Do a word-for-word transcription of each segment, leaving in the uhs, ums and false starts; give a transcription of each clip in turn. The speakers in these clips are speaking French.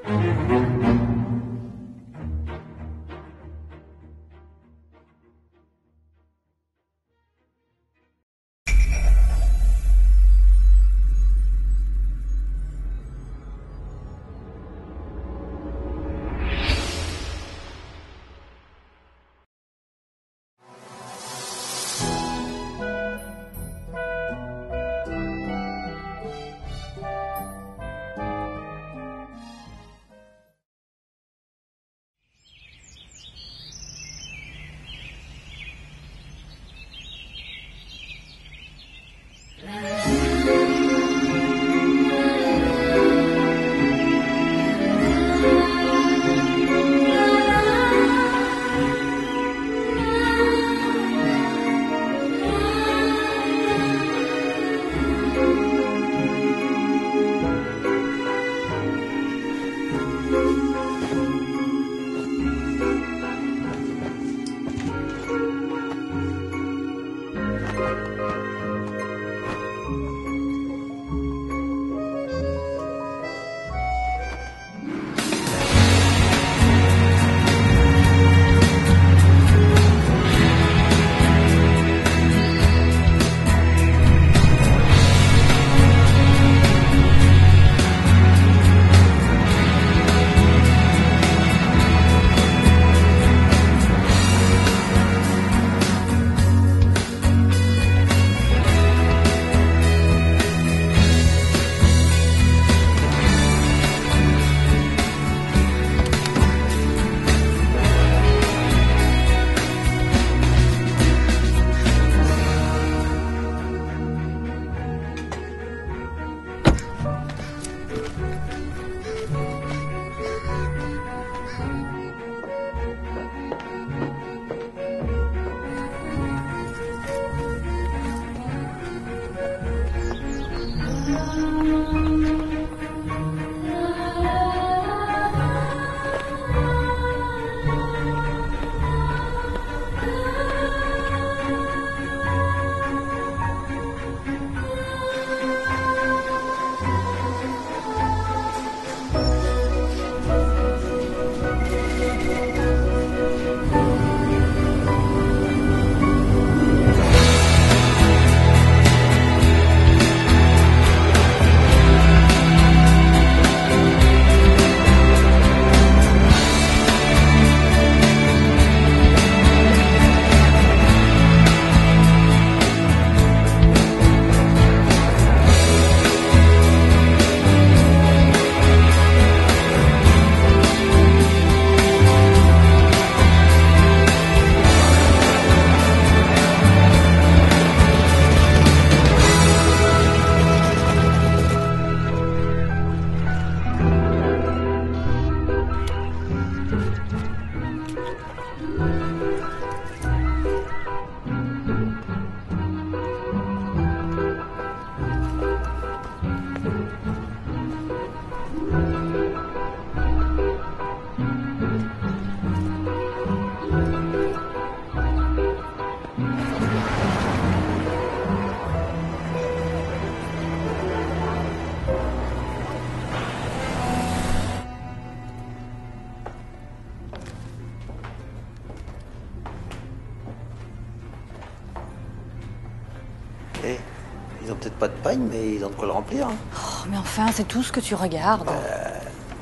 Eh, ils ont peut-être pas de pagne, mais ils ont de quoi le remplir. Hein. Oh, mais enfin, c'est tout ce que tu regardes. Euh...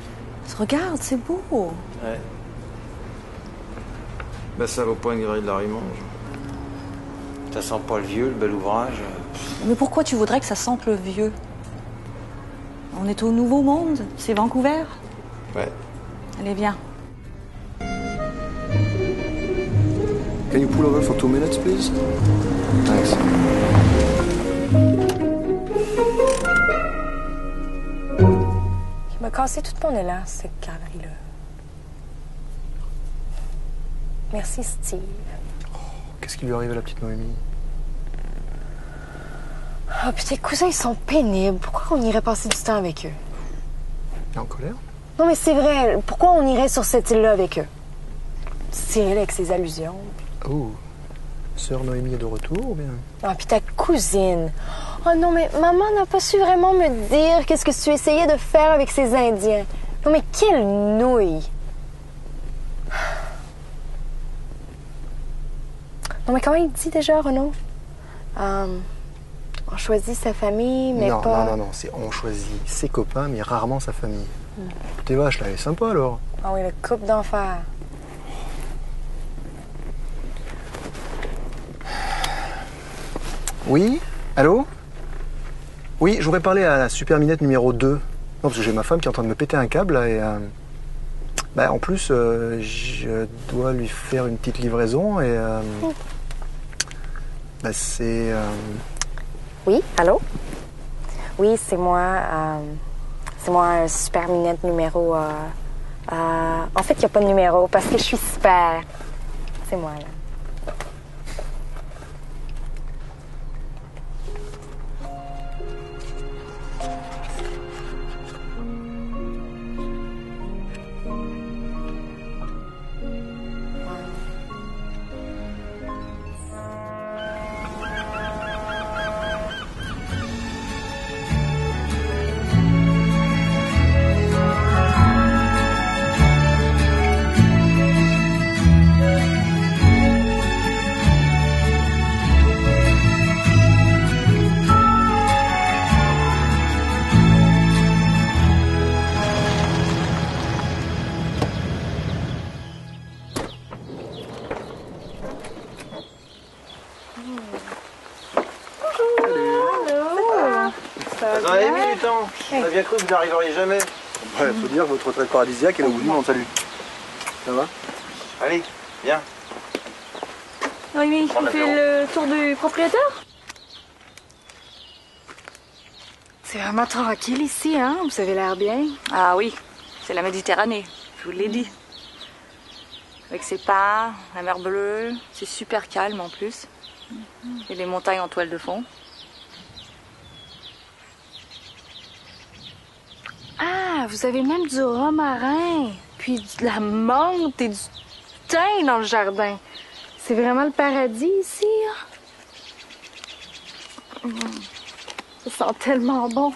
Regarde, c'est beau. Ouais. Ben ça vaut pas une grille de la Rimange. Ça sent pas le vieux, le bel ouvrage. Mais pourquoi tu voudrais que ça sente le vieux? On est au Nouveau Monde, c'est Vancouver. Ouais. Allez, viens. Can you pull over for two minutes, please? Thanks. Il m'a cassé tout mon élan, cette cavalerie-là. Merci, Steve. Oh, qu'est-ce qui lui arrive à la petite Noémie? Ah, oh, puis tes cousins, ils sont pénibles. Pourquoi on irait passer du temps avec eux? T'es en colère? Non, mais c'est vrai. Pourquoi on irait sur cette île-là avec eux? Cyril avec ses allusions. Oh. Sœur Noémie est de retour ou bien? Ah, puis ta cousine. Oh non, mais maman n'a pas su vraiment me dire qu'est-ce que tu essayais de faire avec ces Indiens. Non, mais quelle nouille! Non, mais comment il dit déjà, Renaud? Euh, on choisit sa famille, mais non, pas... Non, non, non, c'est on choisit ses copains, mais rarement sa famille. Mm. T'es vache, là, elle est sympa, alors. Ah oui, le couple d'enfer. Oui? Allô? Oui, je voudrais parler à la super minette numéro deux. Non, parce que j'ai ma femme qui est en train de me péter un câble, là, et... Euh, bah, en plus, euh, je dois lui faire une petite livraison, et... Euh, oh. Bah, c'est... Euh... Oui, allô? Oui, c'est moi. Euh, c'est moi, super minette numéro... Euh, euh, en fait, il n'y a pas de numéro, parce que je suis super. C'est moi, là. Vous en avez mis du temps. On a bien cru que vous n'arriveriez jamais. Ouais, faut dire que votre retraite paradisiaque, elle est au bout du monde, salut. Ça va? Allez, viens. Oui, on fait le tour du propriétaire? C'est vraiment tranquille ici, hein? Vous avez l'air bien. Ah oui, c'est la Méditerranée, je vous l'ai dit. Avec ses pas, la mer bleue, c'est super calme en plus. Et les montagnes en toile de fond. Ah, vous avez même du romarin, puis de la menthe et du thym dans le jardin. C'est vraiment le paradis ici, hein? Ça sent tellement bon.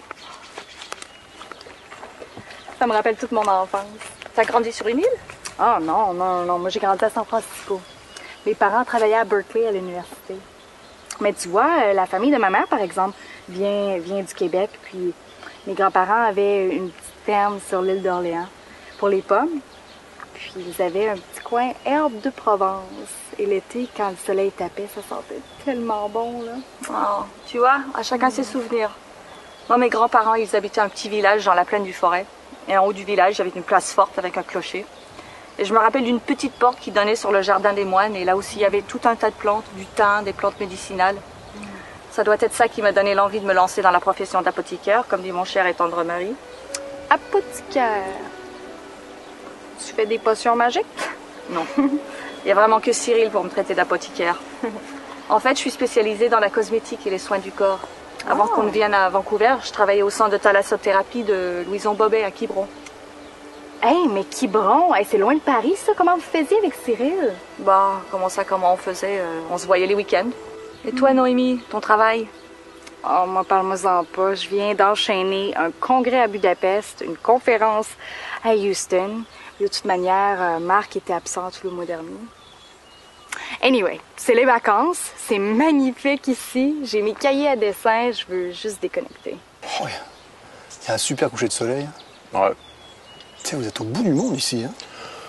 Ça me rappelle toute mon enfance. T'as grandi sur une île? Ah oh, non, non, non. Moi, j'ai grandi à San Francisco. Mes parents travaillaient à Berkeley, à l'université. Mais tu vois, la famille de ma mère, par exemple, vient, vient du Québec, puis... Mes grands-parents avaient une petite ferme sur l'île d'Orléans pour les pommes. Puis ils avaient un petit coin herbe de Provence. Et l'été, quand le soleil tapait, ça sentait tellement bon, là. Oh, tu vois, à chacun ses souvenirs. Moi, mes grands-parents, ils habitaient un petit village dans la plaine du Forêt. Et en haut du village, il y avait une place forte avec un clocher. Et je me rappelle d'une petite porte qui donnait sur le jardin des moines. Et là aussi, il y avait tout un tas de plantes, du thym, des plantes médicinales. Ça doit être ça qui m'a donné l'envie de me lancer dans la profession d'apothicaire, comme dit mon cher et tendre mari. Apothicaire? Tu fais des potions magiques? Non. Il n'y a vraiment que Cyril pour me traiter d'apothicaire. En fait, je suis spécialisée dans la cosmétique et les soins du corps. Avant oh. qu'on ne vienne à Vancouver, je travaillais au centre de thalassothérapie de Louison Bobet à Quiberon. Hey, mais Quiberon, hey, c'est loin de Paris, ça? Comment vous faisiez avec Cyril? Bah, comment ça, comment on faisait? euh, On se voyait les week-ends. Et toi, Noémie, ton travail? Oh, moi, parle-moi-en pas. Je viens d'enchaîner un congrès à Budapest, une conférence à Houston. De toute manière, Marc était absent tout le mois dernier. Anyway, c'est les vacances. C'est magnifique ici. J'ai mes cahiers à dessin. Je veux juste déconnecter. Oh, il y a un super coucher de soleil. Ouais. Tu sais, vous êtes au bout du monde ici, hein?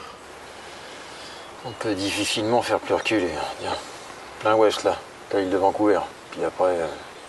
On peut difficilement faire plus reculer. Tiens, plein ouest, là. L'île de Vancouver. Puis après, euh,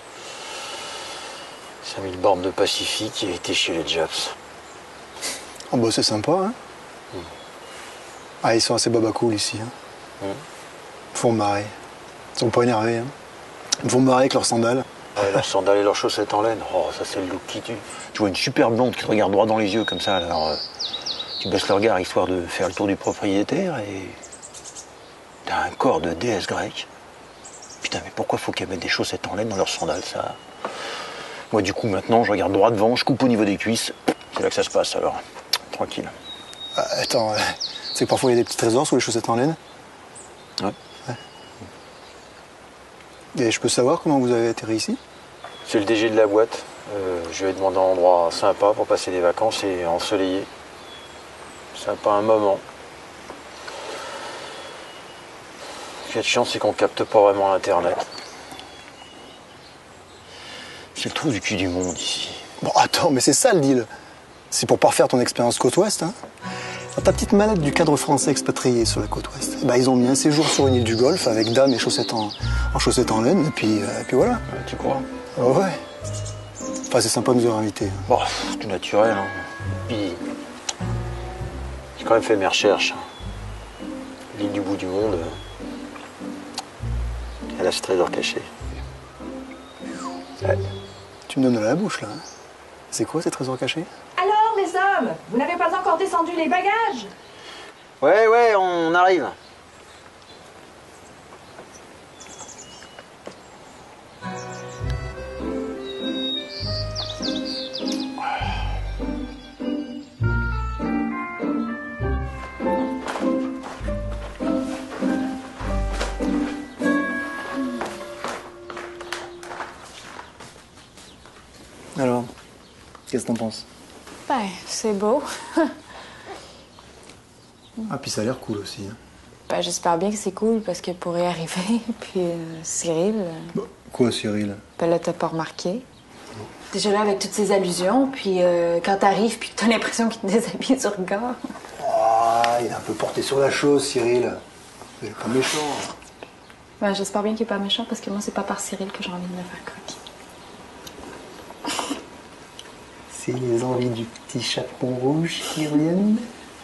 cinq mille bornes de Pacifique et été chez les Japs. Oh bah c'est sympa, hein? Mm. Ah, ils sont assez babacools ici, hein? Mm. Ils me font marrer. Ils sont pas énervés, hein? Ils me font marrer avec leurs sandales. Ouais, leurs sandales et leurs chaussettes en laine. Oh, ça c'est le look qui tue. Tu vois une super blonde qui te regarde droit dans les yeux comme ça, alors euh, tu baisses le regard histoire de faire le tour du propriétaire et... T'as un corps de déesse grecque. Putain, mais pourquoi faut qu'elles mettent des chaussettes en laine dans leurs sandales, ça? Moi, du coup, maintenant, je regarde droit devant, je coupe au niveau des cuisses. C'est là que ça se passe, alors. Tranquille. Ah, attends, euh, tu sais que parfois, il y a des petits trésors sous les chaussettes en laine? Ouais. Ouais. Et je peux savoir comment vous avez atterri ici? C'est le D G de la boîte. Euh, je lui ai demandé un endroit sympa pour passer des vacances et ensoleillé. ça n'a pas un moment. Ce qui est chiant, c'est qu'on capte pas vraiment Internet. C'est le trou du cul du monde ici. Bon, attends, mais c'est ça le deal. C'est pour parfaire ton expérience côte ouest, hein. Dans ta petite mallette du cadre français expatrié sur la côte ouest, eh ben, ils ont mis un séjour sur une île du Golfe avec dames et chaussettes en, en chaussettes en laine, et puis, euh, et puis voilà. Ouais, tu crois? Oh, ouais. Enfin, c'est sympa de nous avoir invités. Bon, c'est tout naturel, hein. Puis, j'ai quand même fait mes recherches. L'île du bout du monde, elle a ce trésor caché. Ouais. Tu me donnes de la bouche, là. Hein. C'est quoi ces trésors cachés? Alors, les hommes, vous n'avez pas encore descendu les bagages? Ouais, ouais, on arrive. Alors, qu'est-ce que t'en penses? Ben, c'est beau. Ah, puis ça a l'air cool aussi. Hein. Ben, j'espère bien que c'est cool parce que pour y arriver, puis euh, Cyril, euh, Bah, quoi, Cyril? ben là, t'as pas remarqué. Déjà là, avec toutes ces allusions, puis euh, quand t'arrives, puis que t'as l'impression qu'il te déshabille du regard. Ah, il est un peu porté sur la chose, Cyril. Il est pas méchant. Ben, j'espère bien qu'il est pas méchant parce que moi, c'est pas par Cyril que j'ai envie de me faire croquer. C'est les envies du petit chaperon rouge qui reviennent.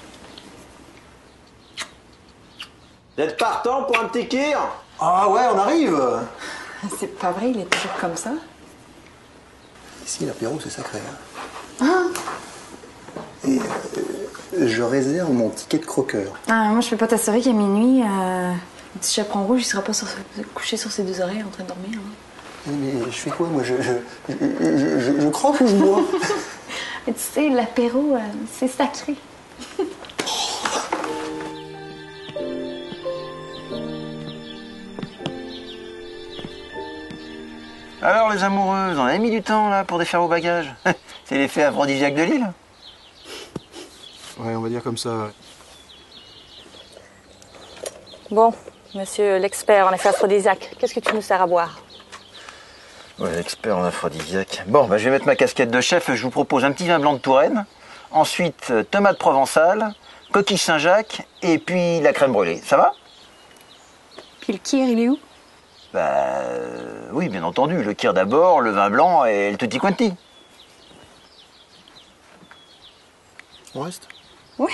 Vous êtes partant pour un petit kir? Ah ouais, on arrive. C'est pas vrai, il est toujours comme ça. Ici, l'apéro, c'est sacré. Hein. Et euh, je réserve mon ticket de croqueur. Ah, moi, je peux pas t'assurer qu'à minuit, euh, le petit chaperon rouge, il sera pas sur, couché sur ses deux oreilles en train de dormir. Hein. Mais je fais quoi, moi? Je, je, je, je, je croque ou je bois? Mais tu sais, l'apéro, euh, c'est sacré. Alors, les amoureuses, on a mis du temps, là, pour défaire vos bagages. C'est l'effet aphrodisiaque de l'île. Ouais, on va dire comme ça. Bon, monsieur l'expert en effet aphrodisiaque, qu'est-ce que tu nous sers à boire? Ouais, l'expert en aphrodisiaque. Bon, bah, je vais mettre ma casquette de chef. Je vous propose un petit vin blanc de Touraine. Ensuite, euh, tomate provençale, coquille Saint-Jacques, et puis la crème brûlée. Ça va? Puis le kir, il est où? Bah, euh, oui, bien entendu. Le kir d'abord, le vin blanc et le tutti quanti. On reste? Oui.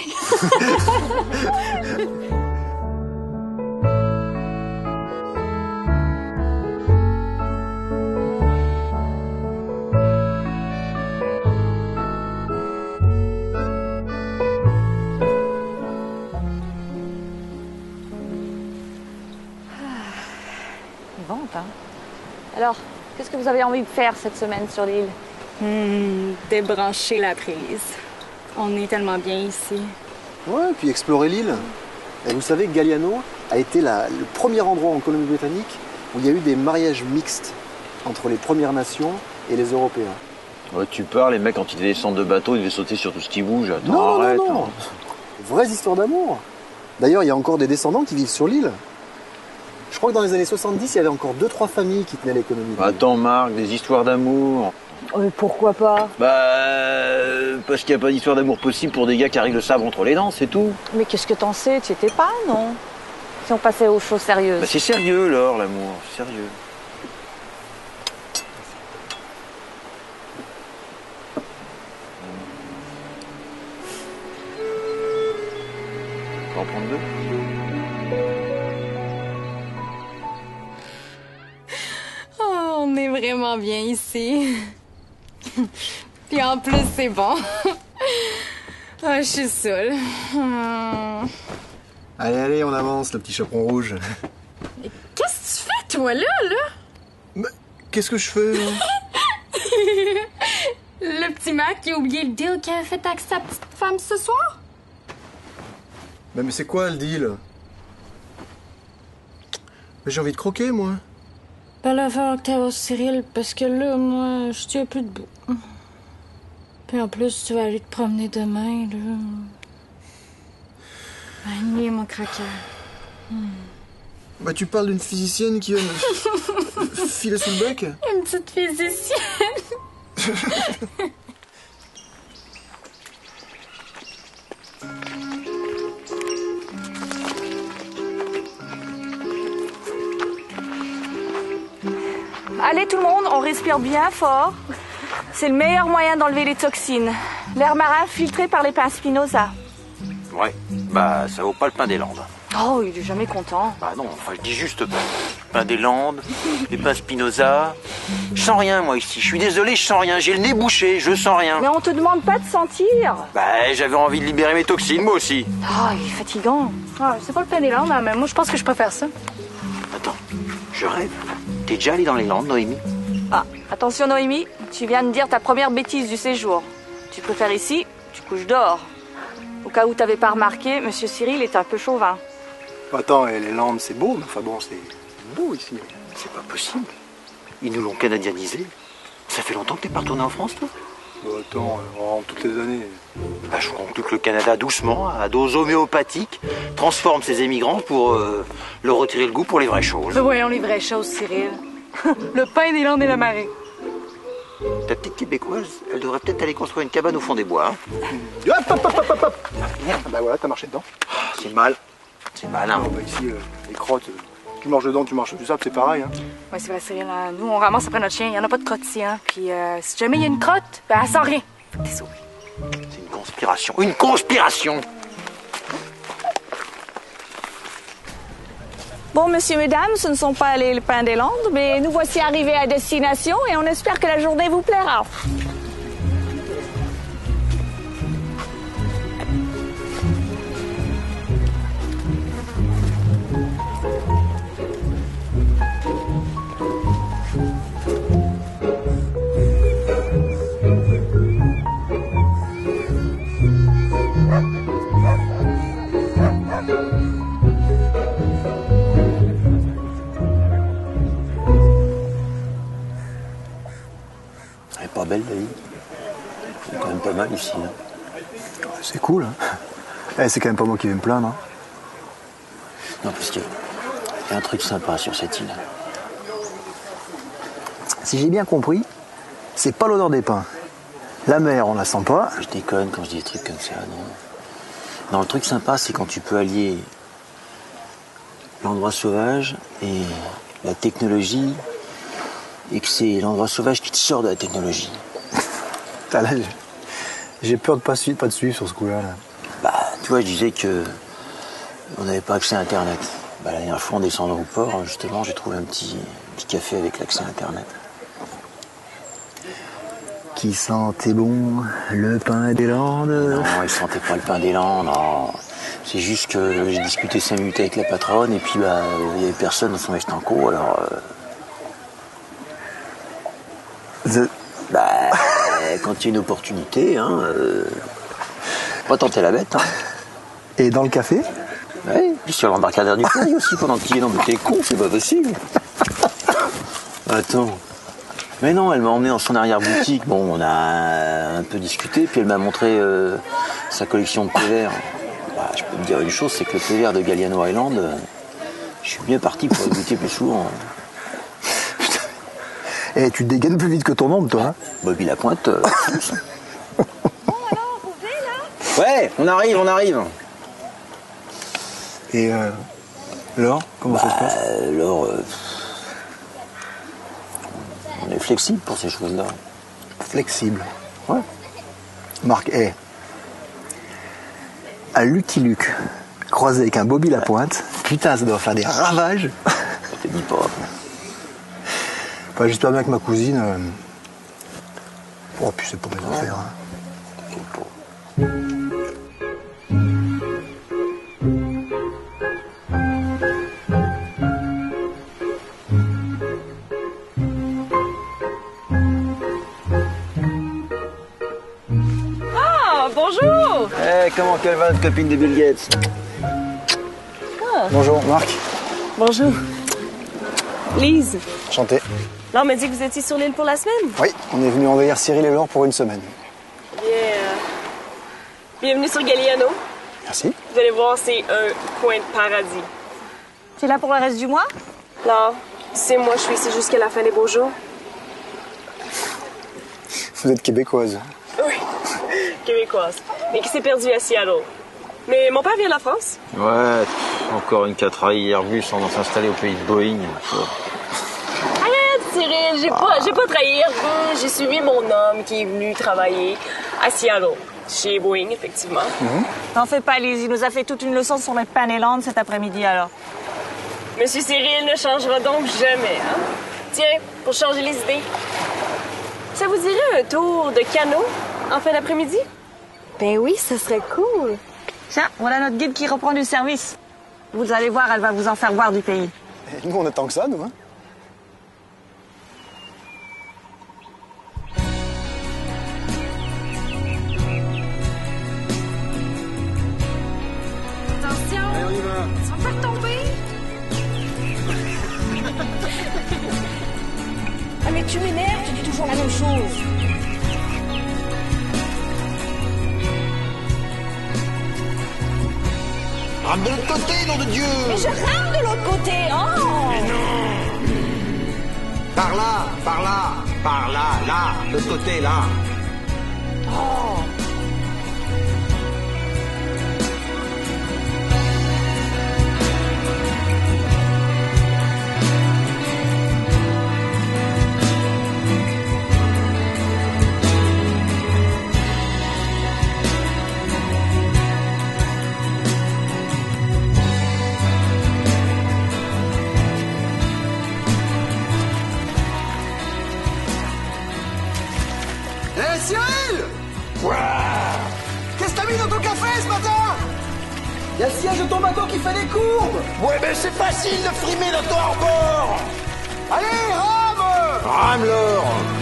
Vente, hein. Alors, qu'est-ce que vous avez envie de faire cette semaine sur l'île? Hmm, débrancher la prise. On est tellement bien ici. Ouais, puis explorer l'île. Et vous savez que Galliano a été la- le premier endroit en Colombie-Britannique où il y a eu des mariages mixtes entre les Premières Nations et les Européens. Ouais, tu parles, les mecs, quand ils devaient descendre de bateau, ils devaient sauter sur tout ce qui bouge. Attends, Non, non, arrête. non, non. Vraies histoires d'amour. D'ailleurs, il y a encore des descendants qui vivent sur l'île. Je crois que dans les années soixante-dix, il y avait encore deux trois familles qui tenaient l'économie. de l'île. Attends, Marc, des histoires d'amour. Euh, pourquoi pas? Bah, euh, parce qu'il n'y a pas d'histoire d'amour possible pour des gars qui arrivent le sabre entre les dents, c'est tout. Mais qu'est-ce que t'en sais? Tu étais pas, non? Si on passait aux choses sérieuses. Bah, c'est sérieux, Laure, l'amour, c'est sérieux. On va en prendre deux. Oh, on est vraiment bien ici. Puis en plus, c'est bon. Oh, je suis saoule. Hmm. Allez, allez, on avance, le petit chaperon rouge. Qu'est-ce que tu fais, toi, là, là? Mais qu'est-ce que je fais? Là? Le petit Mac qui a oublié le deal qu'il avait fait avec sa petite femme ce soir? mais, mais c'est quoi le deal? Mais j'ai envie de croquer, moi. Ben là, faut que t'ailles voir Cyril, parce que là, moi, je tiens plus debout. Puis en plus, tu vas aller te promener demain, là. Bonne nuit, mon craqueur. Hmm. Bah, tu parles d'une physicienne qui vient me filer sous le bec? Une petite physicienne. Allez tout le monde, on respire bien fort. C'est le meilleur moyen d'enlever les toxines. L'air marin filtré par les pins Spinoza. Ouais, bah ça vaut pas le pain des Landes. Oh, il est jamais content. Bah non, enfin je dis juste pain. Pain des Landes, les pains Spinoza. Je sens rien moi ici, je suis désolé, je sens rien. J'ai le nez bouché, je sens rien. Mais on te demande pas de sentir. Bah j'avais envie de libérer mes toxines moi aussi. Oh, il est fatigant. Ah, c'est pas le pain des Landes, hein, mais moi je pense que je préfère ça. Attends, je rêve. T'es déjà allé dans les Landes, Noémie? Ah, attention Noémie, tu viens de dire ta première bêtise du séjour. Tu préfères ici, tu couches dehors. Au cas où t'avais pas remarqué, Monsieur Cyril est un peu chauvin. Attends, et les Landes, c'est beau, mais enfin bon, c'est beau ici. C'est pas possible. Ils nous l'ont canadianisé. Ça fait longtemps que t'es pas retourné en France, toi? Bah, attends, euh, toutes les années. Bah, je crois que le Canada, doucement, à dose homéopathique, transforme ses émigrants pour euh, leur retirer le goût pour les vraies choses. Mais voyons les vraies choses, Cyril. Le pain des Landes et la marée. Ta petite québécoise, elle devrait peut-être aller construire une cabane au fond des bois. Hein. Hop, hop, hop, hop, hop, hop. Merde, bah voilà, t'as marché dedans. Oh, c'est mal. C'est malin. Ah, bah ici, euh, les crottes, euh, tu marches dedans, tu marches du sable, c'est pareil. Hein. Ouais, c'est vrai, Cyril. Hein. Nous, on ramasse après notre chien. Il n'y en a pas de crotte ici. Hein. Puis, euh, si jamais il y a une crotte, ben, elle sent rien. Faut que t'es sauvé. C'est une conspiration. Une conspiration! Bon, messieurs, mesdames, ce ne sont pas les pains des Landes, mais nous voici arrivés à destination et on espère que la journée vous plaira. Elle est pas belle, la vie. C'est quand même pas mal ici. Hein. C'est cool. Hein. Eh, c'est quand même pas moi qui vais me plaindre. Hein. Non, parce qu'il y a un truc sympa sur cette île. Si j'ai bien compris, c'est pas l'odeur des pins. La mer, on la sent pas. Je déconne quand je dis des trucs comme ça, non. Non, le truc sympa, c'est quand tu peux allier l'endroit sauvage et la technologie, et que c'est l'endroit sauvage qui te sort de la technologie. Là, j'ai peur de pas suivre, pas de suivre sur ce coup-là. Là. Bah, tu vois, je disais que on n'avait pas accès à Internet. Bah, la dernière fois, en descendant au port, justement, j'ai trouvé un petit, petit café avec l'accès à Internet. Qui sentait bon le pain des Landes? Non, il sentait pas le pain des Landes, non. C'est juste que j'ai discuté cinq minutes avec la patronne et puis bah il y avait personne dans son estanco, alors. Euh... The... Bah, quand il y a une opportunité, hein, euh... pas tenter la bête. Hein. Et dans le café? Ouais, puis sur l'embarcadère du Paris aussi pendant qu'il est dans le t'es con, c'est pas possible. Attends. Mais non, elle m'a emmené dans son arrière-boutique. Bon, on a un peu discuté, puis elle m'a montré euh, sa collection de thé vert. Bah, je peux te dire une chose, c'est que le thé vert de Galliano Island, euh, je suis bien parti pour le goûter plus souvent. Putain. Eh, tu te dégaines plus vite que ton ombre, toi. Hein. Bobby Lapointe. Euh, bon, alors, vous venez, là? Ouais, on arrive, on arrive. Et euh, Laure, comment bah, ça se passe? Laure, euh, on est flexible pour ces choses-là. Flexible. Ouais. Marc, hé. Hey, à Lucky Luke, croisé avec un Bobby Lapointe, putain, ça doit faire des ravages. Je te dis pas. Enfin, j'espère bien que ma cousine. Euh... Oh, puis c'est pas mes affaires. Hein. T'inquiète pas. Bonjour! Eh, comment qu'elle va, notre copine de Bill Gates? Ah. Bonjour, Marc. Bonjour. Lise. Enchanté. Laure m'a dit que vous étiez sur l'île pour la semaine? Oui, on est venu envahir Cyril et Laure pour une semaine. Bien, euh... bienvenue sur Galliano. Merci. Vous allez voir, c'est un coin de paradis. T'es là pour le reste du mois? Non, c'est moi, je suis ici jusqu'à la fin des beaux jours. Vous êtes québécoise. Oui, québécoise, mais qui s'est perdue à Seattle. Mais mon père vient de la France. Ouais, encore une qui a trahi Airbus en s'installer au pays de Boeing. Arrête, Cyril, j'ai pas, j'ai pas trahi Airbus. J'ai suivi mon homme qui est venu travailler à Seattle, chez Boeing, effectivement. Mm-hmm. T'en fais pas, Lise. Il nous a fait toute une leçon sur les Panélandes cet après-midi, alors. Monsieur Cyril ne changera donc jamais, hein? Tiens, pour changer les idées, ça vous dirait un tour de canot en fin d'après-midi? Ben oui, ça serait cool. Tiens, voilà notre guide qui reprend du service. Vous allez voir, elle va vous en faire voir du pays. Et nous, on attend que ça, nous, hein. Attention! Allez, on y va. Tu vas me faire tomber! Ah, mais tu m'énerves, tu dis toujours la même chose. Rame de l'autre côté, nom de Dieu! Mais je rame de l'autre côté, oh! Mais non! Par là, par là, par là, là, de l'autre côté, là. Oh! Hé, Cyril! Qu'est-ce que t'as mis dans ton café ce matin? Y'a le siège de ton bateau qui fait des courbes! Ouais, mais c'est facile de frimer dans ton hors-bord! Allez, rame! Rame l'or!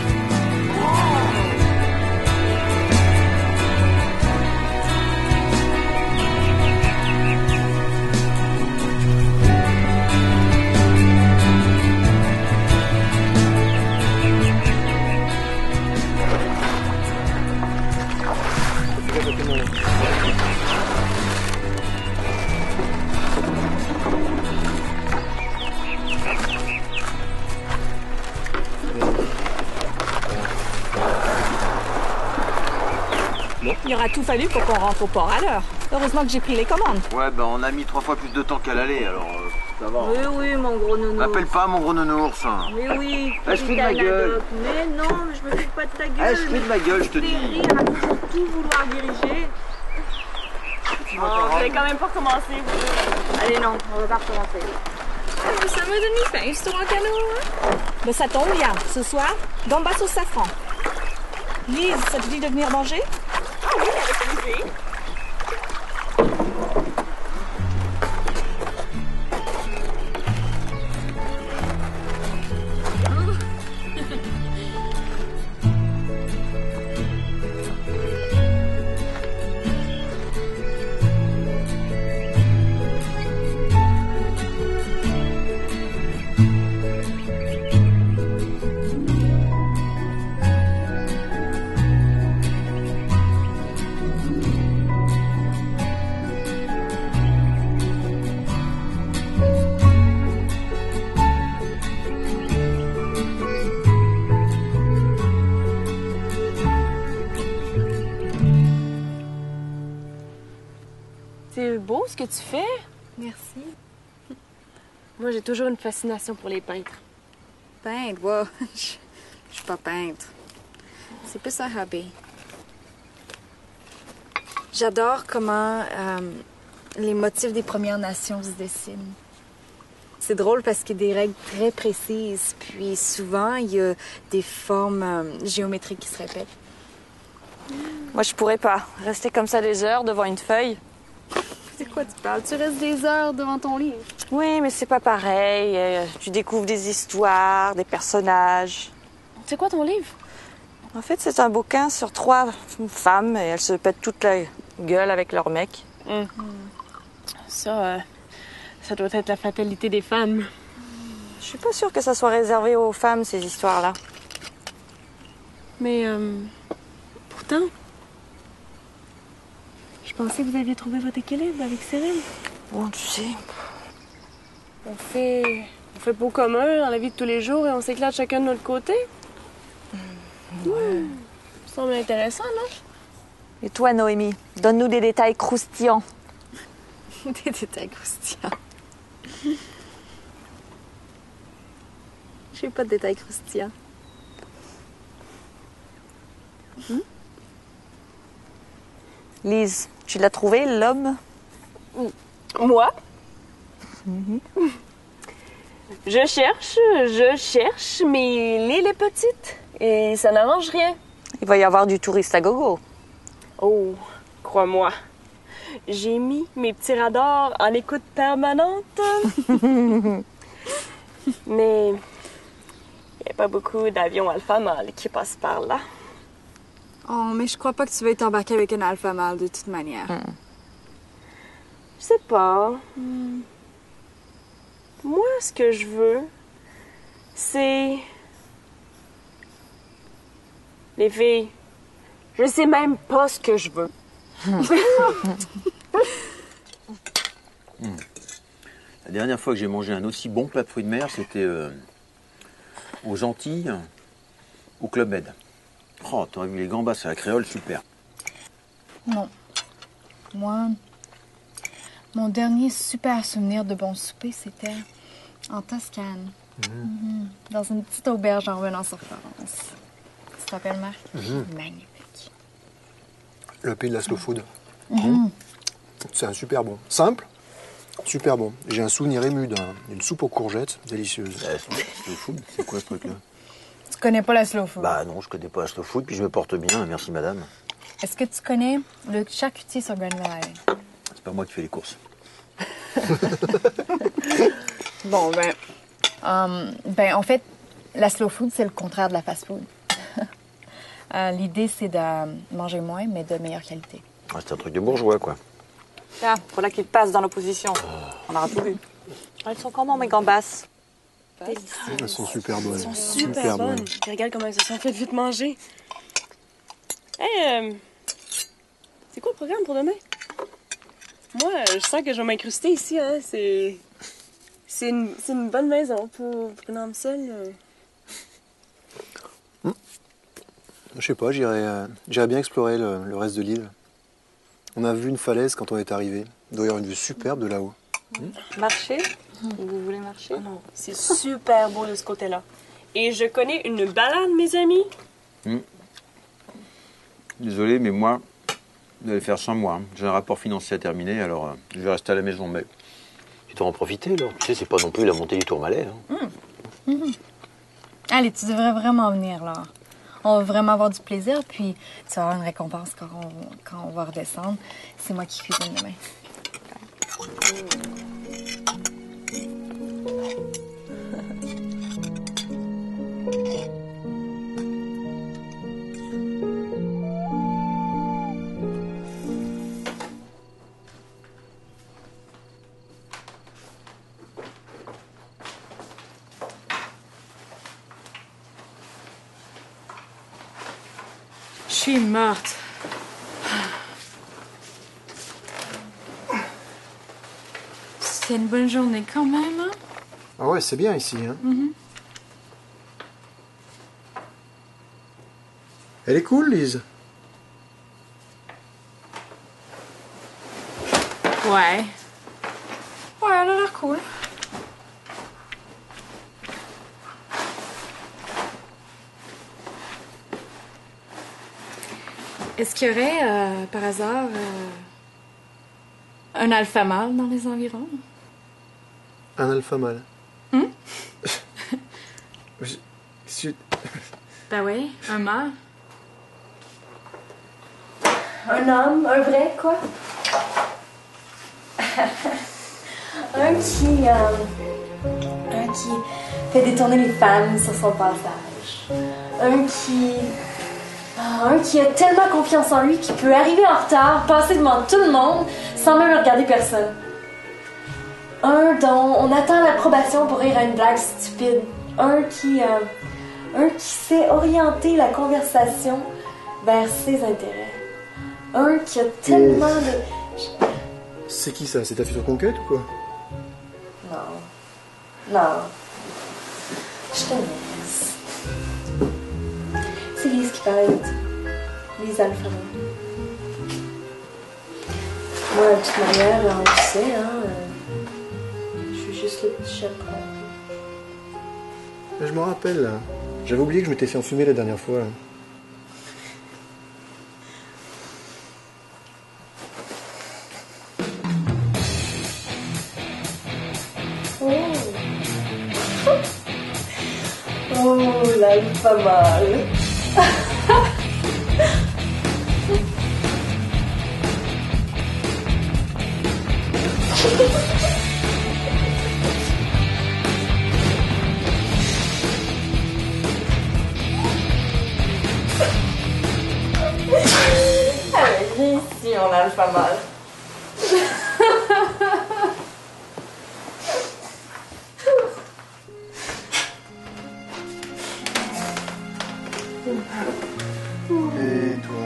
Il aura tout fallu pour qu'on rentre au port à l'heure. Heureusement que j'ai pris les commandes. Ouais, ben on a mis trois fois plus de temps qu'à l'aller, alors euh, ça va. Oui, oui, mon gros nounours. M'appelle pas mon gros nounours. Hein. Oui, oui. Ah, je fous de ma gueule. Mais non, je me fous pas de ta gueule. Ah, je fous de ma gueule, je te Fais dis. rire à toujours tout vouloir diriger. Oh, vous allez quand même pas recommencer, vous. Allez, non, on va pas recommencer. Ça m'a donné faim, histoire en canot, hein? Mais ça tombe bien. Ce soir, gambas au safran. Lise, ça te dit de venir manger? Ah oui, avec plaisir. C'est beau ce que tu fais. Merci. Moi, j'ai toujours une fascination pour les peintres. Peintre, wow. Je je suis pas peintre. C'est plus un hobby. J'adore comment euh, les motifs des Premières Nations se dessinent. C'est drôle parce qu'il y a des règles très précises, puis souvent, il y a des formes euh, géométriques qui se répètent. Moi, je pourrais pas. Rester comme ça des heures devant une feuille. C'est quoi tu parles? Tu restes des heures devant ton livre. Oui, mais c'est pas pareil. Euh, Tu découvres des histoires, des personnages. C'est quoi ton livre? En fait, c'est un bouquin sur trois femmes et elles se pètent toute la gueule avec leur mec. Mm. Ça, euh, ça doit être la fatalité des femmes. Je suis pas sûre que ça soit réservé aux femmes, ces histoires-là. Mais euh, pourtant, je je pensais que vous aviez trouvé votre équilibre avec Cyril. Bon, tu sais. On fait... On fait beau commun dans la vie de tous les jours et on s'éclate chacun de notre côté. Ouais. Mmh. Ça semble intéressant, non? Et toi, Noémie, donne-nous des détails croustillants. Des détails croustillants. J'ai pas de détails croustillants. Hmm? Lise, tu l'as trouvé, l'homme? Moi? Mm-hmm. Je cherche, je cherche, mais l'île est petite et ça n'arrange rien. Il va y avoir du touriste à gogo. Oh, crois-moi. J'ai mis mes petits radars en écoute permanente. Mais il n'y a pas beaucoup d'avions alpha mâles qui passent par là. Oh, mais je crois pas que tu vas être embarqué avec un alpha mâle de toute manière. Mm. Je sais pas. Mm. Moi, ce que je veux, c'est... Les filles, je sais même pas ce que je veux. Mmh. La dernière fois que j'ai mangé un aussi bon plat de fruits de mer, c'était euh, aux Antilles, au Club Med. Oh, t'aurais vu les gambas à la créole, super. Non. Moi, mon dernier super souvenir de bon souper, c'était en Toscane. Mmh. Mmh. Dans une petite auberge en revenant sur Florence. Tu te rappelles, Marc? Mmh. Magnifique. Le pays de la slow food. Mmh. C'est un super bon. Simple, super bon. J'ai un souvenir ému d'une soupe aux courgettes délicieuse. La slow food, c'est quoi ce truc-là? Tu connais pas la slow food? Bah non, je connais pas la slow food, puis je me porte bien, merci madame. Est-ce que tu connais le charcutier sur Granville Island? C'est pas moi qui fais les courses. Bon, ben, um, ben, en fait, la slow food, c'est le contraire de la fast food. euh, L'idée, c'est de manger moins, mais de meilleure qualité. Ah, c'est un truc de bourgeois, quoi. Tiens, voilà qu'il passe dans l'opposition. On aura tout vu. Elles sont comment, mes gambas? Elles sont super bonnes. Elles sont super, super bonnes. bonnes. Puis regarde comment elles se sont faites vite manger. Hé, hey, euh, c'est quoi le programme pour demain? Moi, je sens que je vais m'incruster ici, hein. C'est... C'est une, c'est une bonne maison pour, pour une âme seule. Euh. Mmh. Je sais pas, j'irais euh, j'irais bien explorer le, le reste de l'île. On a vu une falaise quand on est arrivé. Il doit y avoir une vue superbe de là-haut. Mmh. Marcher? Mmh. Vous voulez marcher? Oh non, c'est super beau de ce côté-là. Et je connais une balade, mes amis. Mmh. Désolé, mais moi, vous allez faire sans moi. J'ai un rapport financier à terminer, alors euh, je vais rester à la maison. Mais tu dois en profiter, là. Tu sais, c'est pas non plus la montée du Tourmalet. Hein. Mmh. Mmh. Allez, tu devrais vraiment venir, là. On va vraiment avoir du plaisir, puis tu vas avoir une récompense quand on, quand on va redescendre. C'est moi qui cuisine demain. Je suis morte. C'était une bonne journée quand même, hein? Ah ouais, c'est bien ici, hein? Mm-hmm. Elle est cool, Lise. Ouais. Ouais, elle a l'air cool. Est-ce qu'il y aurait, euh, par hasard, euh, un alpha mâle dans les environs? Un alpha mâle. Hum? je, je... Ben oui, un mâle. Un homme, un vrai, quoi. Un qui... Euh, un qui fait détourner les femmes sur son passage. Un qui... Un qui a tellement confiance en lui qu'il peut arriver en retard, passer devant tout le monde, sans même regarder personne. Un dont on attend l'approbation pour rire à une blague stupide. Un qui... Euh, un qui sait orienter la conversation vers ses intérêts. Un qui a tellement de... C'est qui ça? C'est ta future conquête ou quoi? Non. Non. Je te laisse. C'est Lise qui parlait de Lise Alpha. Moi, de toute manière, on le sait, hein. euh, Je suis juste le petit chaperon. Je m'en rappelle, là. J'avais oublié que je m'étais fait enfumer la dernière fois. Là. Oh, là, il est pas mal. Allez, viens ici, on a le pas mal. Et toi?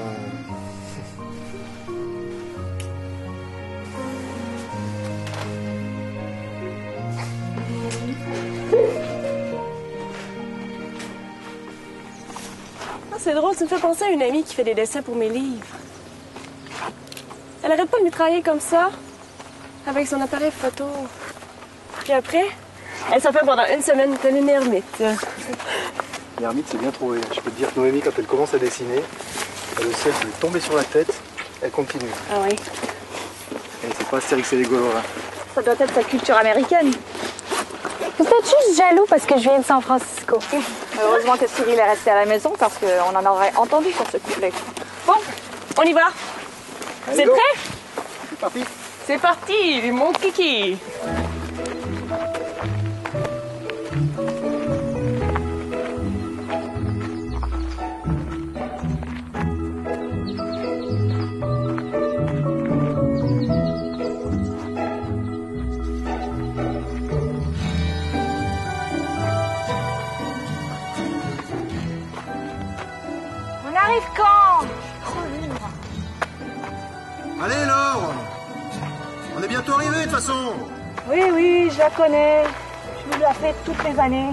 Ah, c'est drôle, ça me fait penser à une amie qui fait des dessins pour mes livres. Elle arrête pas de me travailler comme ça, avec son appareil photo. Puis après, elle s'en fait pendant une semaine telle une ermite. L'ermite, c'est bien trouvé. Je peux te dire que Noémie, quand elle commence à dessiner, elle le ciel lui tomber sur la tête, elle continue. Ah oui? Et c'est pas Astérix et les Gaulois. Ça doit être sa culture américaine. Vous êtes juste jaloux parce que je viens de San Francisco. Heureusement que Cyril est resté à la maison parce qu'on en aurait entendu sur ce couplet. Bon, on y va. Vous êtes go. prêts? C'est parti. C'est parti, mon kiki. On arrive quand? Allez, Laure! On est bientôt arrivé, de toute façon! Oui, oui, je la connais. Je vous la fais toutes les années.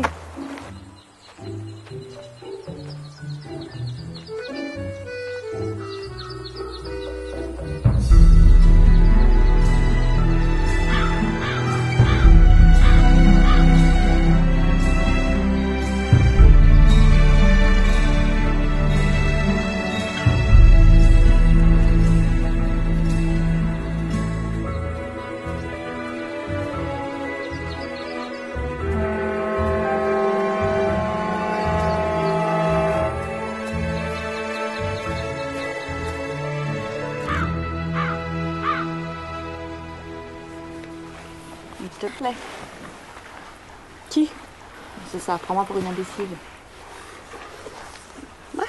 S'il te plaît. Qui? C'est ça, prends-moi pour une imbécile. Marc?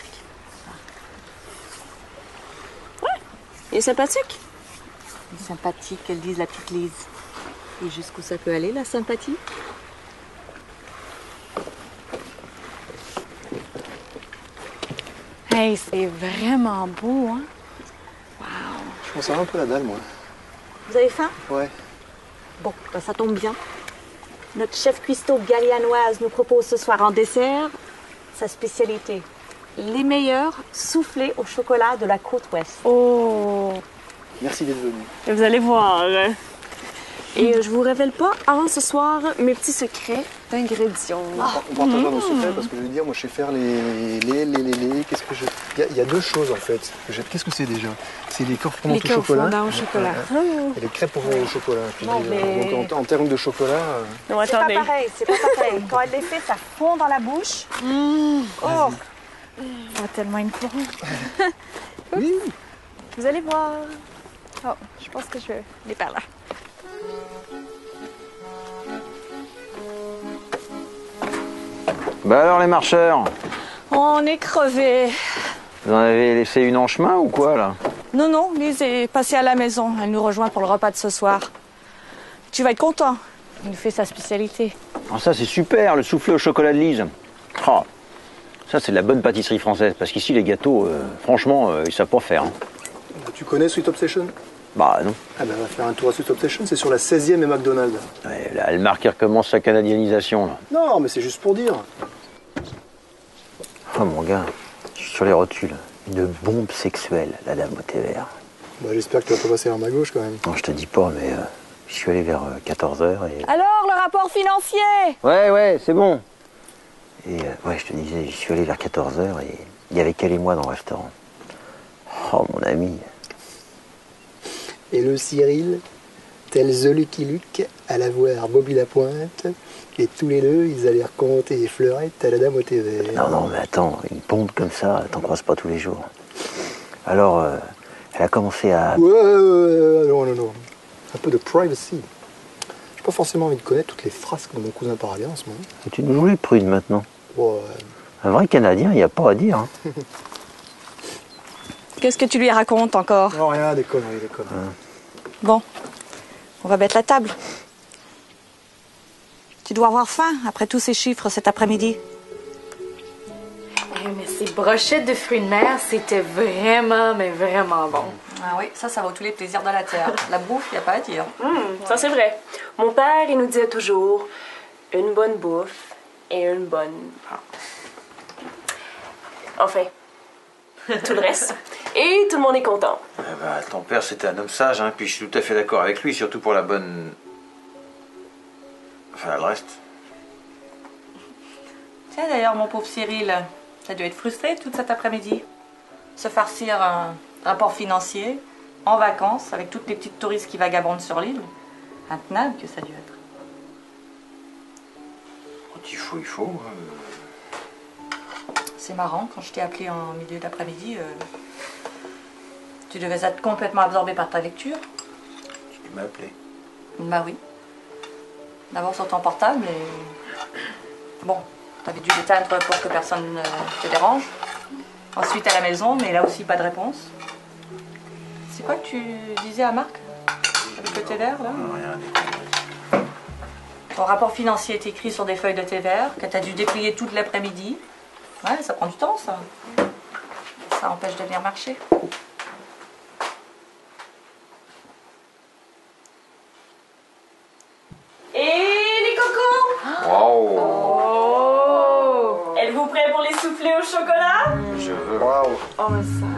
Ouais, il est sympathique. Sympathique, qu'elle dise la petite Lise. Et jusqu'où ça peut aller, la sympathie? Hey, c'est vraiment beau, hein? Je pense à un peu la dalle, moi. Vous avez faim? Ouais. Bon, ben ça tombe bien. Notre chef cuistot gallianoise nous propose ce soir en dessert sa spécialité. Les meilleurs soufflés au chocolat de la côte ouest. Oh, Merci d'être venu. et vous allez voir. Et euh, je vous révèle pas avant ce soir mes petits secrets d'ingrédients. On partagera nos secrets parce que je veux dire, moi je sais faire les les les les les. Qu'est-ce que je. Il y, a- il y a deux choses en fait. que je- Qu'est-ce que c'est déjà? C'est les corps fondants Les au corps chocolat. fondants au chocolat. Et les crêpes au chocolat. Je Non, dis, mais- Donc en, en termes de chocolat. euh, Non, C'est pas attendez. pareil, c'est pas pareil. Quand elle les fait, ça fond dans la bouche. Oh, ça a tellement une couronne. Oui. Vous allez voir. Oh, je pense que je vais les par là. Bah alors les marcheurs, On est crevés. vous en avez laissé une en chemin ou quoi là? Non, non, Lise est passée à la maison. Elle nous rejoint pour le repas de ce soir. Tu vas être content. Il nous fait sa spécialité. Ah, ça c'est super, le soufflé au chocolat de Lise. Ah, ça c'est de la bonne pâtisserie française, parce qu'ici les gâteaux, euh, franchement, euh, ils savent pas faire. hein. Tu connais Sweet Obsession? Bah non. Ah ben, on va faire un tour à Sweet Obsession, c'est sur la seizième et McDonald's. Ouais, là, elle marque qui recommence sa canadianisation, là. Non, mais c'est juste pour dire. Oh mon gars, je suis sur les rotules. Une bombe sexuelle, la dame au thé vert. Bah, j'espère que tu vas pas passer à ma gauche quand même. Non, je te dis pas, mais euh, je suis allé vers euh, quatorze heures et... Alors, le rapport financier? Ouais, ouais, c'est bon. Et euh, ouais, je te disais, je suis allé vers quatorze heures et il y avait qu'elle et moi dans le restaurant. Oh, mon ami. Et le Cyril, tel The Lucky Luke, alla voir Bobby Lapointe, et tous les deux, ils allaient raconter les fleurettes à la dame au thé vert. Non, non, mais attends, une bombe comme ça, t'en croises pas tous les jours. Alors, euh, elle a commencé à... Ouais, ouais, ouais, non, non, non. Un peu de privacy. J'ai pas forcément envie de connaître toutes les phrases que mon cousin parle bien en ce moment. Et tu nous joues les prudes maintenant. Ouais. Un vrai Canadien, il n'y a pas à dire. Hein. Qu'est-ce que tu lui racontes encore? Non, rien, des conneries, des conneries. Hein. Bon, on va mettre la table. Tu dois avoir faim après tous ces chiffres cet après-midi. Eh, mais ces brochettes de fruits de mer, c'était vraiment, mais vraiment bon. Ah oui, ça, ça vaut tous les plaisirs de la terre. La bouffe, y a pas à dire. Hum, ça c'est vrai. Mon père, il nous disait toujours une bonne bouffe et une bonne... Enfin, tout le reste. Et tout le monde est content. Eh ben, ton père, c'était un homme sage, hein, puis je suis tout à fait d'accord avec lui, surtout pour la bonne... Enfin, le reste. Tiens, d'ailleurs, mon pauvre Cyril, t'as dû être frustré tout cet après-midi. Se farcir un rapport financier, en vacances, avec toutes les petites touristes qui vagabondent sur l'île. Intenable que ça a dû être. Quand il faut, il faut. Euh... C'est marrant, quand je t'ai appelé en milieu d'après-midi, euh, tu devais être complètement absorbé par ta lecture. Tu m'as appelé. Bah oui. D'abord sur ton portable, et... Bon, t'avais dû l'éteindre pour que personne ne te dérange. Ensuite à la maison, mais là aussi pas de réponse. C'est quoi que tu disais à Marc? Avec le thé vert, là? Rien. Ton rapport financier est écrit sur des feuilles de thé vert, que t'as dû déplier toute l'après-midi. Ouais, ça prend du temps, ça. Ça empêche de venir marcher. Et les cocos? Wow. Oh! Êtes-vous prêts pour les soufflés au chocolat? Je veux. Waouh. Oh, mais ça...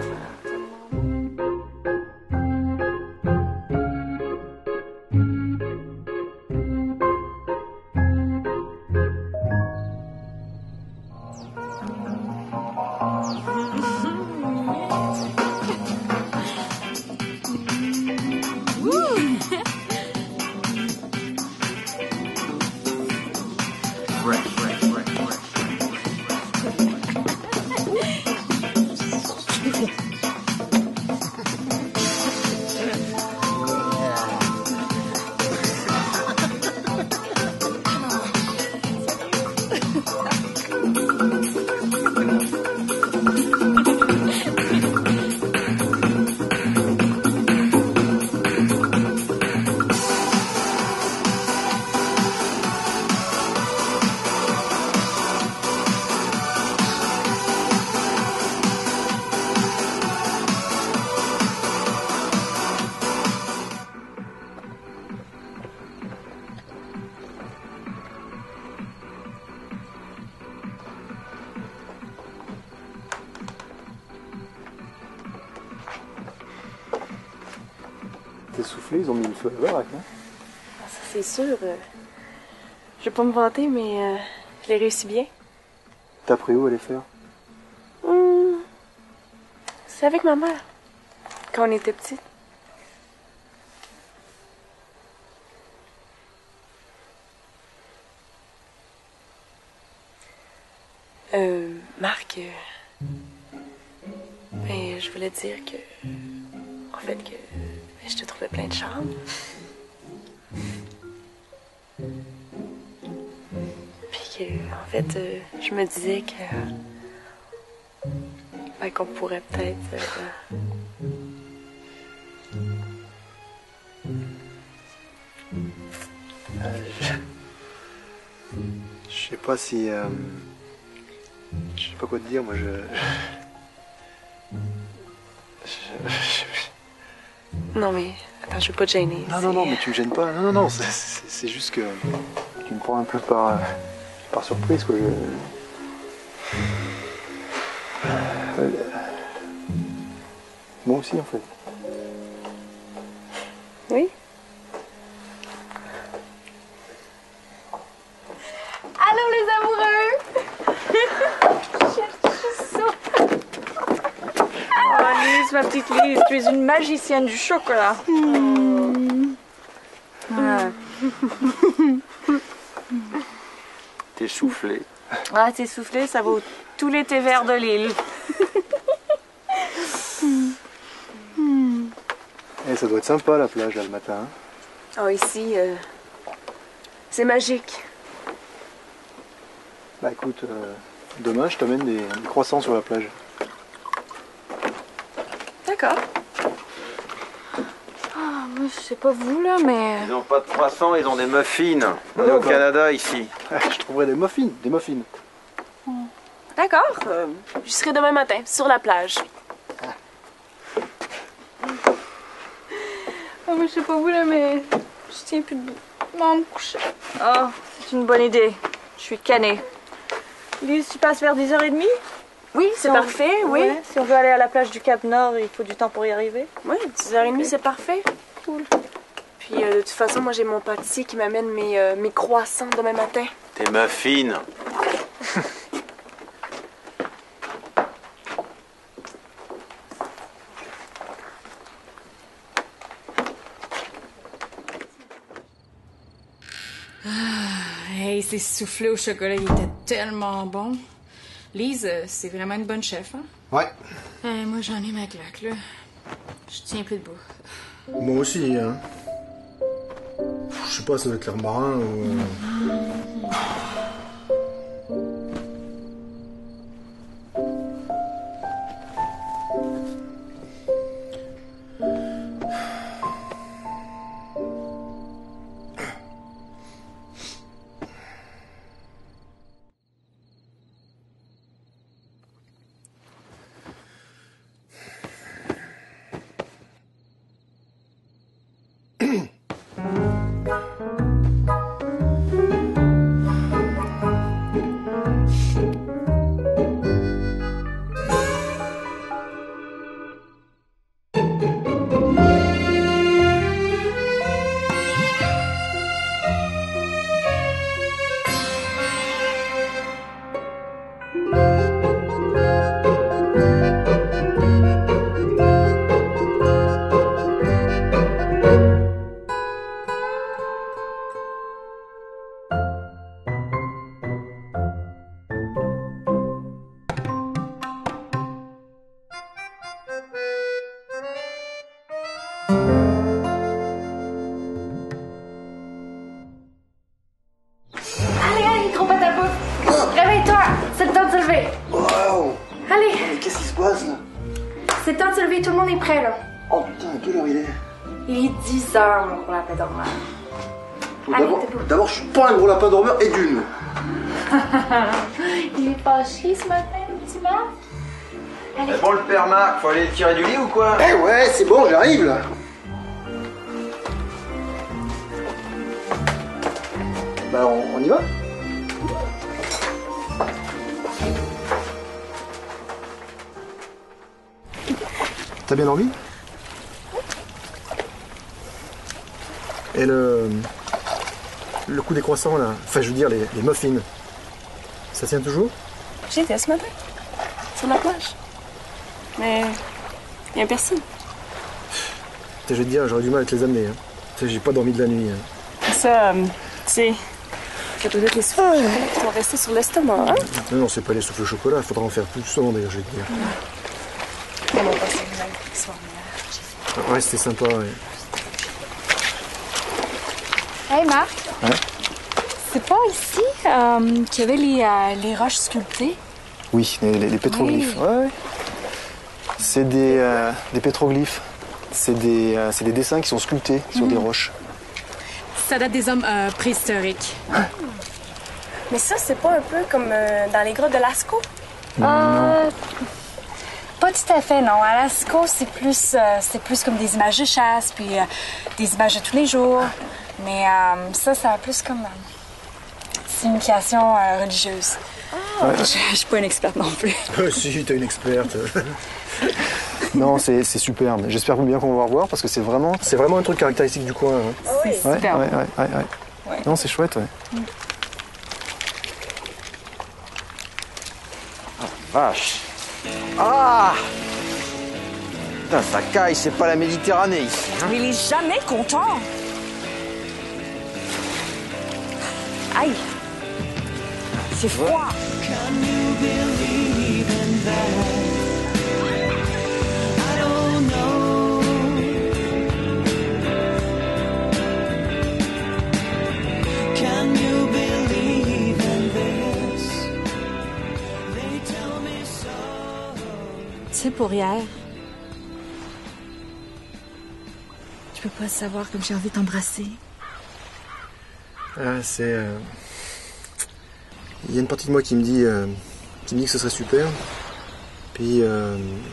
T'es soufflé, ils ont mis le feu à la baraque, hein? Ça, c'est sûr. euh, Je vais pas me vanter, mais euh, je l'ai réussi bien. T'as appris où à les faire? Hum, C'est avec ma mère, quand on était petite. Euh, Marc, euh, ben, je voulais te dire que, en fait, que ben, je te trouvais plein de charme. Puis que, en fait, euh, je me disais que, ben, qu'on pourrait peut-être. euh, Euh, je... je sais pas si... euh, Je sais pas quoi te dire, moi je... je... je- Non, mais attends, je veux pas te gêner. Non, non, non, mais tu me gênes pas. Non, non, non, c'est juste que tu me prends un peu par, par surprise, quoi. Je... Euh, moi aussi, en fait. Oui? Allô, les amoureux! Oh, Lise, ma petite Lise, tu es une magicienne du chocolat. Mmh. Ouais. T'es soufflé. Ah, t'es soufflé, ça vaut tous les thés verts de l'île. Eh, ça doit être sympa, la plage, là, le matin. Hein. Oh, ici, euh, c'est magique. Bah écoute, euh, demain, je t'amène des, des croissants sur la plage. D'accord. Ah, moi, je sais pas vous, là, mais... Ils n'ont pas de croissants, ils ont des muffins. On est au Canada, ici. Je trouverai des muffins, des muffins. D'accord. Euh, J'y serai demain matin, sur la plage. Ah, moi, je sais pas vous, là, mais... Je tiens plus debout. Non, me coucher. Oh, c'est une bonne idée. Je suis canée. Lise, tu passes vers dix heures trente? Oui, c'est Si on- parfait, oui. Ouais, si on veut aller à la plage du Cap Nord, il faut du temps pour y arriver. Oui, dix heures trente, c'est parfait. Cool. Puis, euh, de toute façon, moi, j'ai mon pâtissier qui m'amène mes, euh, mes croissants demain matin. Tes muffins. Hey, ces soufflés au chocolat, il était tellement bon. Lise, euh, c'est vraiment une bonne chef, hein? Ouais. Euh, moi, j'en ai ma claque, là. Je tiens plus debout. Moi aussi, hein. Je sais pas, ça doit être l'air marin ou... Allez, allez, trop à ta bouffe! Réveille-toi! C'est le temps de se lever! Waouh! Allez! Mais qu'est-ce qui se passe, là? C'est le temps de se lever, tout le monde est prêt, là. Oh putain, à quelle heure il est? Il est dix heures, mon gros lapin dormeur. Allez, D'abord, debout. d'abord, je suis pas un gros lapin dormeur et d'une. Il est fâché ce matin, le petit Marc. Allez. C'est bon, le père Marc, faut aller le tirer du lit ou quoi? Eh ouais, c'est bon, j'arrive, là. Bah, on, on y va? T'as bien dormi? Et le... Le coup des croissants, là, enfin, je veux dire, les, les muffins, ça tient toujours? J'y étais ce matin, sur la plage. Mais il y a personne. Je vais te dire, j'aurais du mal à te les amener. Hein. Tu sais, j'ai pas dormi de la nuit. Hein. Ça, euh, tu sais, c'est peut-être les souffles au chocolat qui vont rester sur l'estomac, hein? Non, non, c'est pas les souffles au chocolat, il faudra en faire plus souvent, d'ailleurs, je vais te dire. On va passer une belle soirée. Ouais, c'était sympa, ouais. Hey Marc, Hein? c'est pas ici euh, qu'il y avait les, euh, les roches sculptées? Oui, les, les- les pétroglyphes. Ouais, ouais. C'est des, euh, des pétroglyphes. C'est des, euh, c'est des dessins qui sont sculptés sur des roches. Ça date des hommes euh, préhistoriques. Mais ça, c'est pas un peu comme euh, dans les grottes de Lascaux? Euh, pas pas tout à fait, non. À Lascaux, c'est plus, euh, c'est plus comme des images de chasse, puis euh, des images de tous les jours. Mais euh, ça, ça a plus comme euh, signification euh, religieuse. Ouais. Je, je suis pas une experte non plus. Euh, si, t'es une experte. Non, c'est c'est superbe. J'espère bien qu'on va revoir parce que c'est vraiment, c'est vraiment un truc caractéristique du coin. Hein. Oui, Ouais, superbe. ouais, ouais, ouais, ouais. Ouais. Non, c'est chouette, ouais. Mm. Vache. Ah Putain, ça caille, c'est pas la Méditerranée ici. Hein. Mais il est jamais content. Aïe. C'est froid. Tu sais, pour hier, tu peux pas savoir comme j'ai envie de t'embrasser. Ah, c'est... euh, Il y a une partie de moi qui me dit, euh, qui me dit que ce serait super. Puis... euh,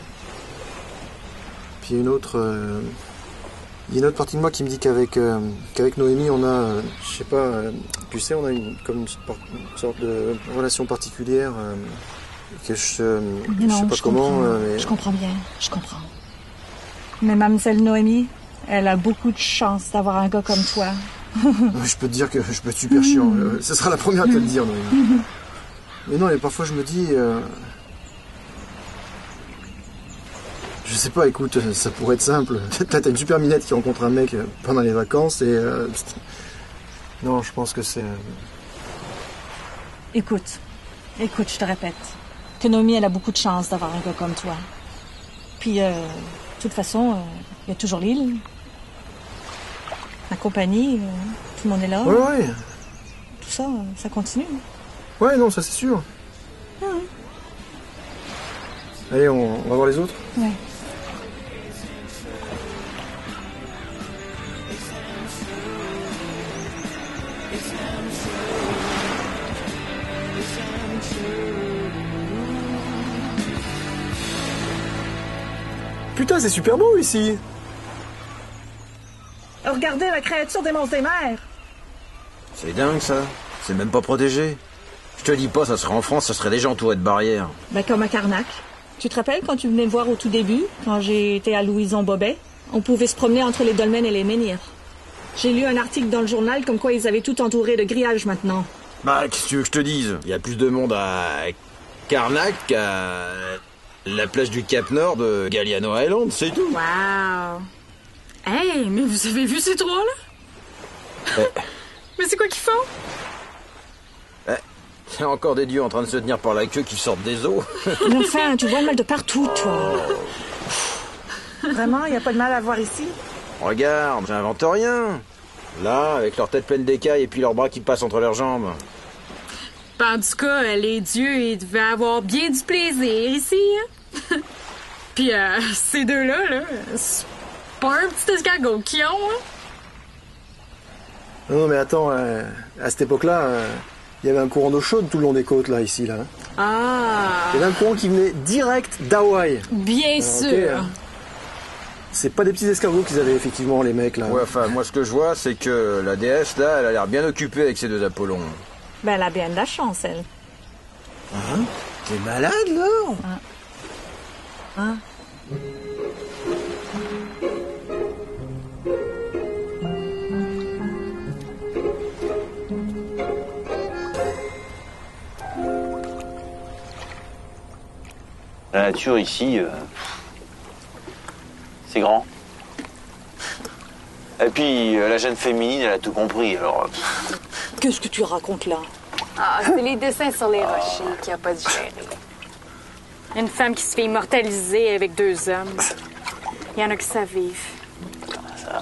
Puis une autre... euh, Il y a une autre partie de moi qui me dit qu'avec euh, qu'avec Noémie, on a... euh, je sais pas... euh, Tu sais, on a une, comme une, sorte- une sorte de relation particulière... euh, que je, euh, je sais Non, pas je comment... comprends. euh, mais- Je comprends bien, je comprends. Mais mademoiselle Noémie, elle a beaucoup de chance d'avoir un gars comme toi. Je peux te dire que je peux être super chiant. Euh, Ce sera la première à te le dire, Noémie. Mais non, et parfois je me dis... euh, Je sais pas, écoute, ça pourrait être simple. Là, t'as une super minette qui rencontre un mec pendant les vacances et... euh, Non, je pense que c'est... euh, Écoute, écoute, je te répète, que Noémie, elle a beaucoup de chance d'avoir un gars comme toi. Puis, euh, de toute façon, euh, il y a toujours l'île. La compagnie, euh, tout le monde est là. Ouais, ouais. Tout ça, euh, ça continue. Ouais, non, ça c'est sûr. Ah, ouais. Allez, on, on va voir les autres. Ouais. Putain, c'est super beau ici. Regardez la créature des monstres des mers. C'est dingue ça. C'est même pas protégé. Je te dis pas, ça serait en France, ça serait déjà entouré de barrières. Ben, comme à Carnac. Tu te rappelles quand tu venais me voir au tout début, quand j'ai été à Louison-Bobet? On pouvait se promener entre les dolmens et les menhirs. J'ai lu un article dans le journal comme quoi ils avaient tout entouré de grillages maintenant. Bah, qu'est-ce que tu veux que je te dise? Il y a plus de monde à Carnac qu'à la plage du Cap Nord de Galliano Island, c'est tout. Wow! Hey, mais vous avez vu ces trois-là? Eh, Mais c'est quoi qu'ils font? eh, il y a encore des dieux en train de se tenir par la queue qui sortent des eaux. Mais enfin, tu vois le mal de partout, toi. Vraiment, il n'y a pas de mal à voir ici. Regarde, j'invente rien. Là, avec leur tête pleine d'écailles et puis leurs bras qui passent entre leurs jambes. Ben, en tout cas, les dieux, ils devaient avoir bien du plaisir ici. Hein? Puis euh, ces deux-là, là, c'est pas un petit escargot qu'ils ont. Hein? Non, non, mais attends, euh, à cette époque-là, euh, il y avait un courant d'eau chaude tout le long des côtes, là, ici, là. Ah! Il y avait un courant qui venait direct d'Hawaï. Bien Ah, sûr! ok, hein. C'est pas des petits escargots qu'ils avaient, effectivement, les mecs, là. Ouais, enfin, moi, ce que je vois, c'est que la déesse, là, elle a l'air bien occupée avec ses deux Apollons. Ben, elle a bien de la chance, elle. Hein? T'es malade, là? Hein? La nature, ici, euh, c'est grand. Et puis, euh, la jeune féminine, elle a tout compris, alors... euh, Qu'est-ce que tu racontes, là? Ah, c'est les dessins sur les rochers qui a pas digéré. Une femme qui se fait immortaliser avec deux hommes. Il y en a qui savent vivre. ça.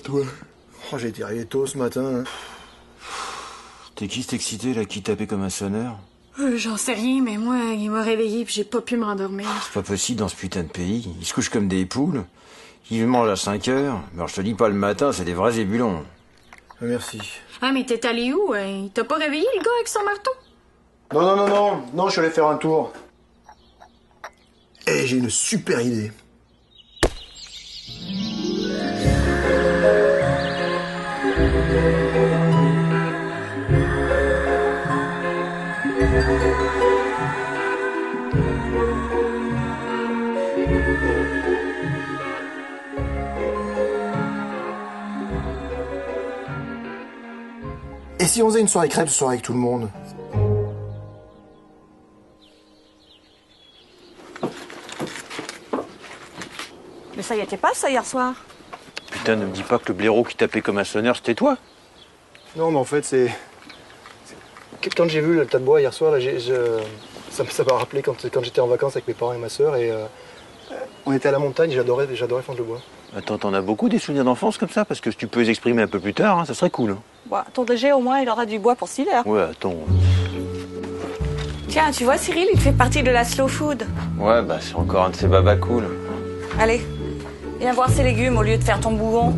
toi. Oh, j'ai été réveillé tôt ce matin. Hein. T'es qui cet excité, là, qui tapait comme un sonneur? Euh, J'en sais rien, mais moi, il m'a réveillée puis j'ai pas pu me rendormir. C'est pas possible dans ce putain de pays. Ils se couchent comme des poules. Ils mangent à cinq heures. Alors je te dis pas le matin, c'est des vrais ébulons. Merci. Ah, mais t'es allé où? Il t'a pas réveillé, le gars, avec son marteau? Non, non, non, non. Non, je suis allé faire un tour. Et j'ai une super idée. Et si on faisait une soirée crêpes ce soir avec tout le monde? Mais ça y était pas, ça, hier soir? Putain, ne me dis pas que le blaireau qui tapait comme un sonneur, c'était toi? Non, mais en fait, c'est... c'est- Quand j'ai vu le tas de bois hier soir, là, j'ai, je... ça ça m'a rappelé quand, quand j'étais en vacances avec mes parents et ma sœur. Et euh, on était à la montagne, j'adorais, j'adorais fendre le bois. Attends, t'en as beaucoup des souvenirs d'enfance comme ça? Parce que si tu peux les exprimer un peu plus tard, hein, ça serait cool. Hein. Bon, ton D G, au moins, il aura du bois pour six heures. Ouais, attends. Tiens, tu vois, Cyril, il fait partie de la slow food. Ouais, bah c'est encore un de ces babas cool. Allez, viens voir ces légumes au lieu de faire ton bouillon.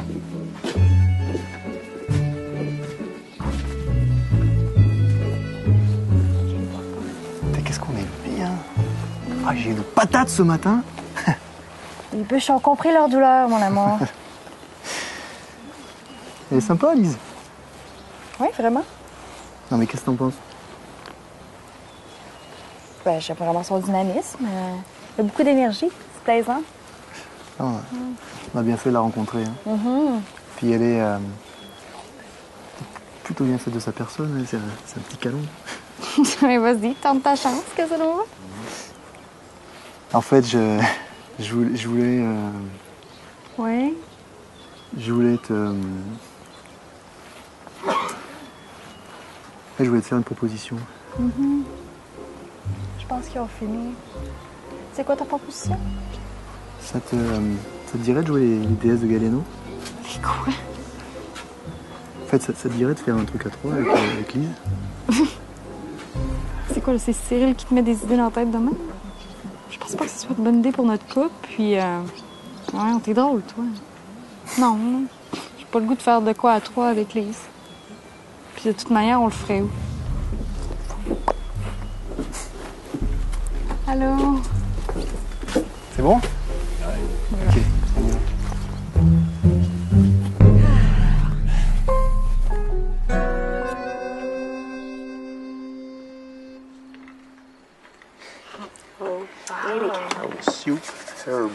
Qu'est-ce qu'on est bien. Ah, j'ai une patate ce matin. Les bûches ont compris leur douleur, mon amour. Elle est sympa, Lise. Oui, vraiment. Non, mais qu'est-ce que t'en penses? Ben, j'aime vraiment son dynamisme. Euh, il a beaucoup d'énergie, c'est plaisant. Ah, ouais. On a bien fait de la rencontrer. Hein. Mm-hmm. Puis elle est euh, plutôt bien faite de sa personne. hein. C'est, un- c'est un petit canon. Mais vas-y, tente ta chance, que ça nous va. En fait, je, je voulais... Je voulais, euh, Oui. je voulais te... euh, je voulais te faire une proposition. Mm-hmm. Je pense qu'ils ont fini. C'est quoi ta proposition? Ça te, euh, ça te dirait de jouer les, les déesses de Galeno? C'est quoi? En fait, ça, ça te dirait de faire un truc à trois avec, euh, avec Lise? C'est quoi, là, c'est Cyril qui te met des idées dans la tête demain? Je pense pas que ce soit une bonne idée pour notre couple, puis... Euh... Ouais, t'es drôle, toi. Non, non. J'ai pas le goût de faire de quoi à trois avec Lise. Puis de toute manière, on le ferait où? Allô? C'est bon? Ok, on y va. Superbe.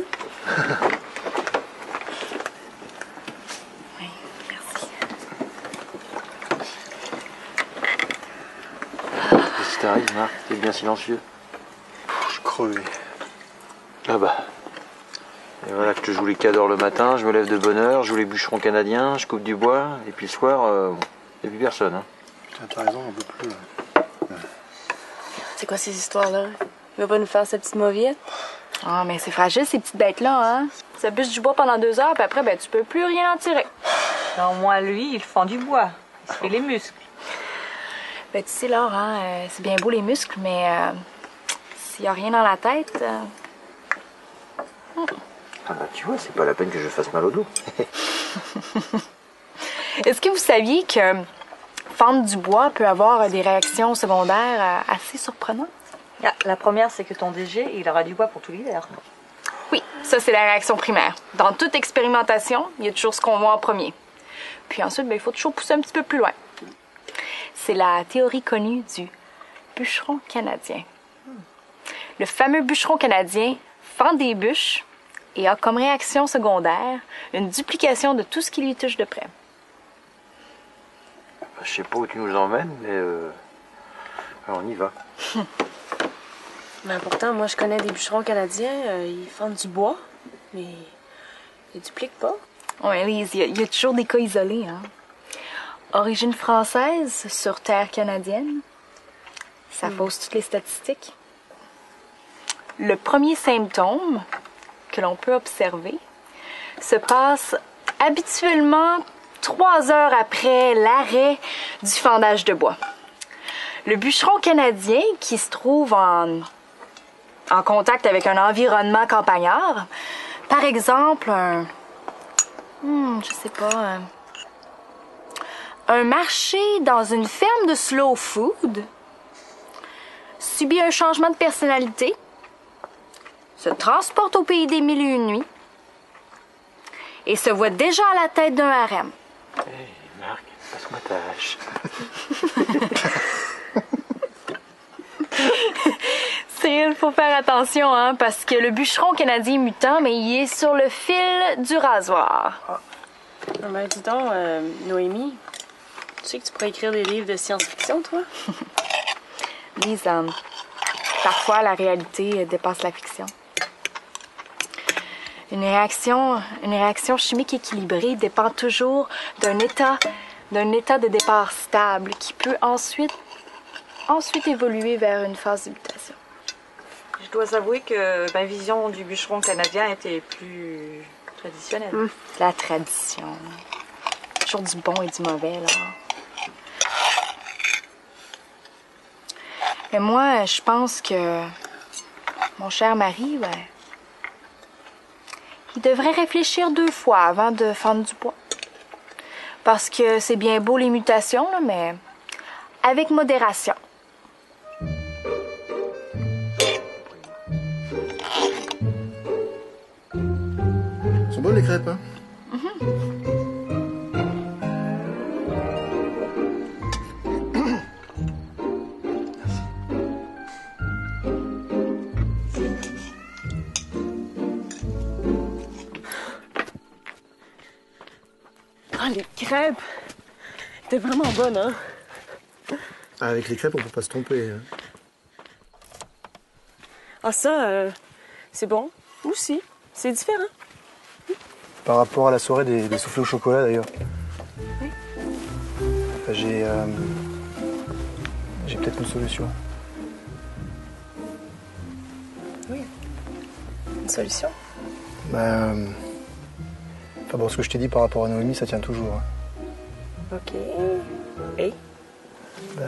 Qu'est-ce qui t'arrive, Marc? T'es bien silencieux. Je suis crevé. Ah bah. Et voilà que je te joue les cadors le matin, je me lève de bonne heure, je joue les bûcherons canadiens, je coupe du bois, et puis le soir, euh, bon, y a plus personne. Hein. Putain, t'as raison, on peut plus. C'est quoi ces histoires-là? Il va pas nous faire sa petite mauviette? Ah, mais c'est fragile, ces petites bêtes-là, hein? Ça bûche du bois pendant deux heures, puis après, ben, tu peux plus rien en tirer. Non, moi, lui, il fend du bois. Il se fait les muscles. Ben, tu sais, Laure, hein, euh, c'est bien beau les muscles, mais euh, s'il y a rien dans la tête... euh, Ah bah tu vois, c'est pas la peine que je fasse mal au dos. Est-ce que vous saviez que fendre du bois peut avoir des réactions secondaires euh, assez surprenantes? Ah, la première, c'est que ton D G, il aura du bois pour tout l'hiver. Oui, ça, c'est la réaction primaire. Dans toute expérimentation, il y a toujours ce qu'on voit en premier. Puis ensuite, ben, il faut toujours pousser un petit peu plus loin. C'est la théorie connue du bûcheron canadien. Le fameux bûcheron canadien fend des bûches et a comme réaction secondaire une duplication de tout ce qui lui touche de près. Je sais pas où tu nous emmènes, mais euh... alors on y va. Mais pourtant, moi, je connais des bûcherons canadiens. euh, ils fendent du bois, mais ils dupliquent pas. Oui, Lise, il y, a- il y a toujours des cas isolés. Hein? Origine française sur terre canadienne. Ça fausse toutes les statistiques. Le premier symptôme que l'on peut observer se passe habituellement trois heures après l'arrêt du fendage de bois. Le bûcheron canadien, qui se trouve en, en contact avec un environnement campagnard, par exemple, un, hmm, je sais pas, un, un marché dans une ferme de slow food, subit un changement de personnalité, se transporte au pays des mille et une nuits et se voit déjà à la tête d'un harem. Hé, hey, Marc, passe-moi ta hache. Cyril, faut faire attention, hein, parce que le bûcheron canadien mutant, mais il est sur le fil du rasoir. Ah. Ben, dis donc, euh, Noémie, tu sais que tu pourrais écrire des livres de science-fiction, toi? Lise, euh, parfois la réalité dépasse la fiction. Une réaction, une réaction chimique équilibrée dépend toujours d'un état, d'un état de départ stable qui peut ensuite, ensuite évoluer vers une phase de mutation. Je dois avouer que ma vision du bûcheron canadien était plus traditionnelle. Mmh. La tradition. Toujours du bon et du mauvais, là. Mais moi, je pense que mon cher mari, ben, il devrait réfléchir deux fois avant de fendre du bois. Parce que c'est bien beau les mutations, là, mais avec modération. Sont bonnes les crêpes, hein? Mm-hmm. Ah, les crêpes! T'es vraiment bonne, hein? Avec les crêpes, on peut pas se tromper. Hein. Ah, ça, euh, c'est bon. Aussi. C'est différent. Par rapport à la soirée des, des soufflés au chocolat, d'ailleurs. Oui. Enfin, j'ai... Euh, j'ai peut-être une solution. Oui. Une solution? Bah... Euh, enfin bon, ce que je t'ai dit par rapport à Noémie, ça tient toujours. Hein. Ok. Et? Bah...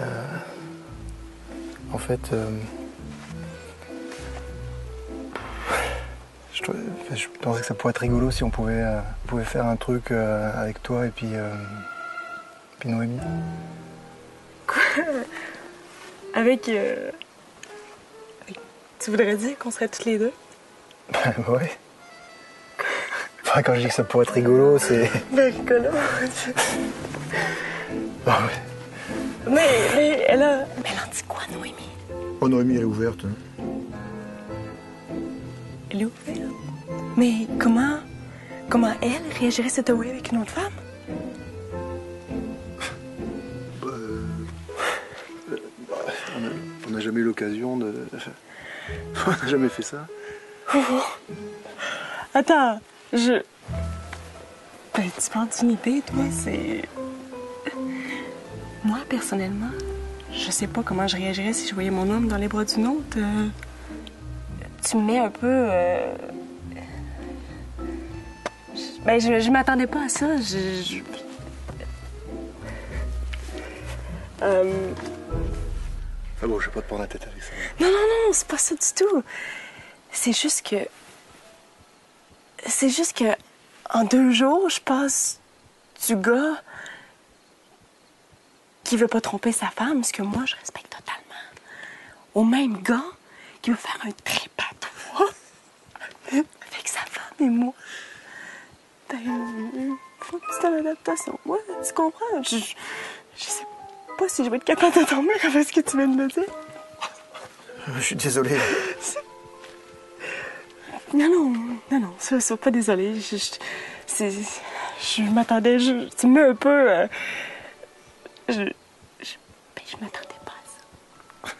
En fait... Euh, je, je pensais que ça pourrait être rigolo si on pouvait, euh, pouvait faire un truc euh, avec toi et puis... Euh, puis Noémie. Quoi? Avec, euh... avec... Tu voudrais dire qu'on serait toutes les deux? Bah ouais. Enfin, quand je dis que ça pourrait être rigolo, c'est... Ben rigolo. Ah ouais. Mais, mais elle a... Mais elle en dit quoi, Noémie? Oh, Noémie, elle est ouverte. Hein. Elle est ouverte? Mais comment... Comment elle réagirait si elle oui avec une autre femme? Euh... On n'a jamais eu l'occasion de... On n'a jamais fait ça. Oh. Attends, je... Ben, tu penses une idée, toi, c'est... Moi, personnellement, je sais pas comment je réagirais si je voyais mon homme dans les bras d'une autre. Euh... Tu me mets un peu... Euh... Ben, je, je m'attendais pas à ça. Je... je... Euh... Ah bon, je vais pas te prendre la tête avec ça. Non, non, non, c'est pas ça du tout. C'est juste que... C'est juste que... En deux jours, je passe du gars qui veut pas tromper sa femme, ce que moi, je respecte totalement, au même gars qui veut faire un trip à trois avec sa femme et moi. Ben, faut que c'est une adaptation. Ouais, tu comprends? Je, je, je sais pas si je vais être capable de dormir avec ce que tu viens de me dire. Je suis désolé. Non, non, non, non, sois, sois pas désolée. Je, je, c'est, je m'attendais, je, tu me mets un peu... Euh, je, je, ben, je m'attendais pas à ça.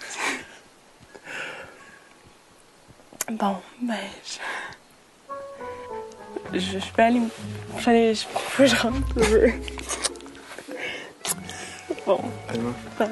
Bon, ben, je, je, je vais aller... Je vais aller... Je, faut que je rentre. Je... Bon. Allez, ben,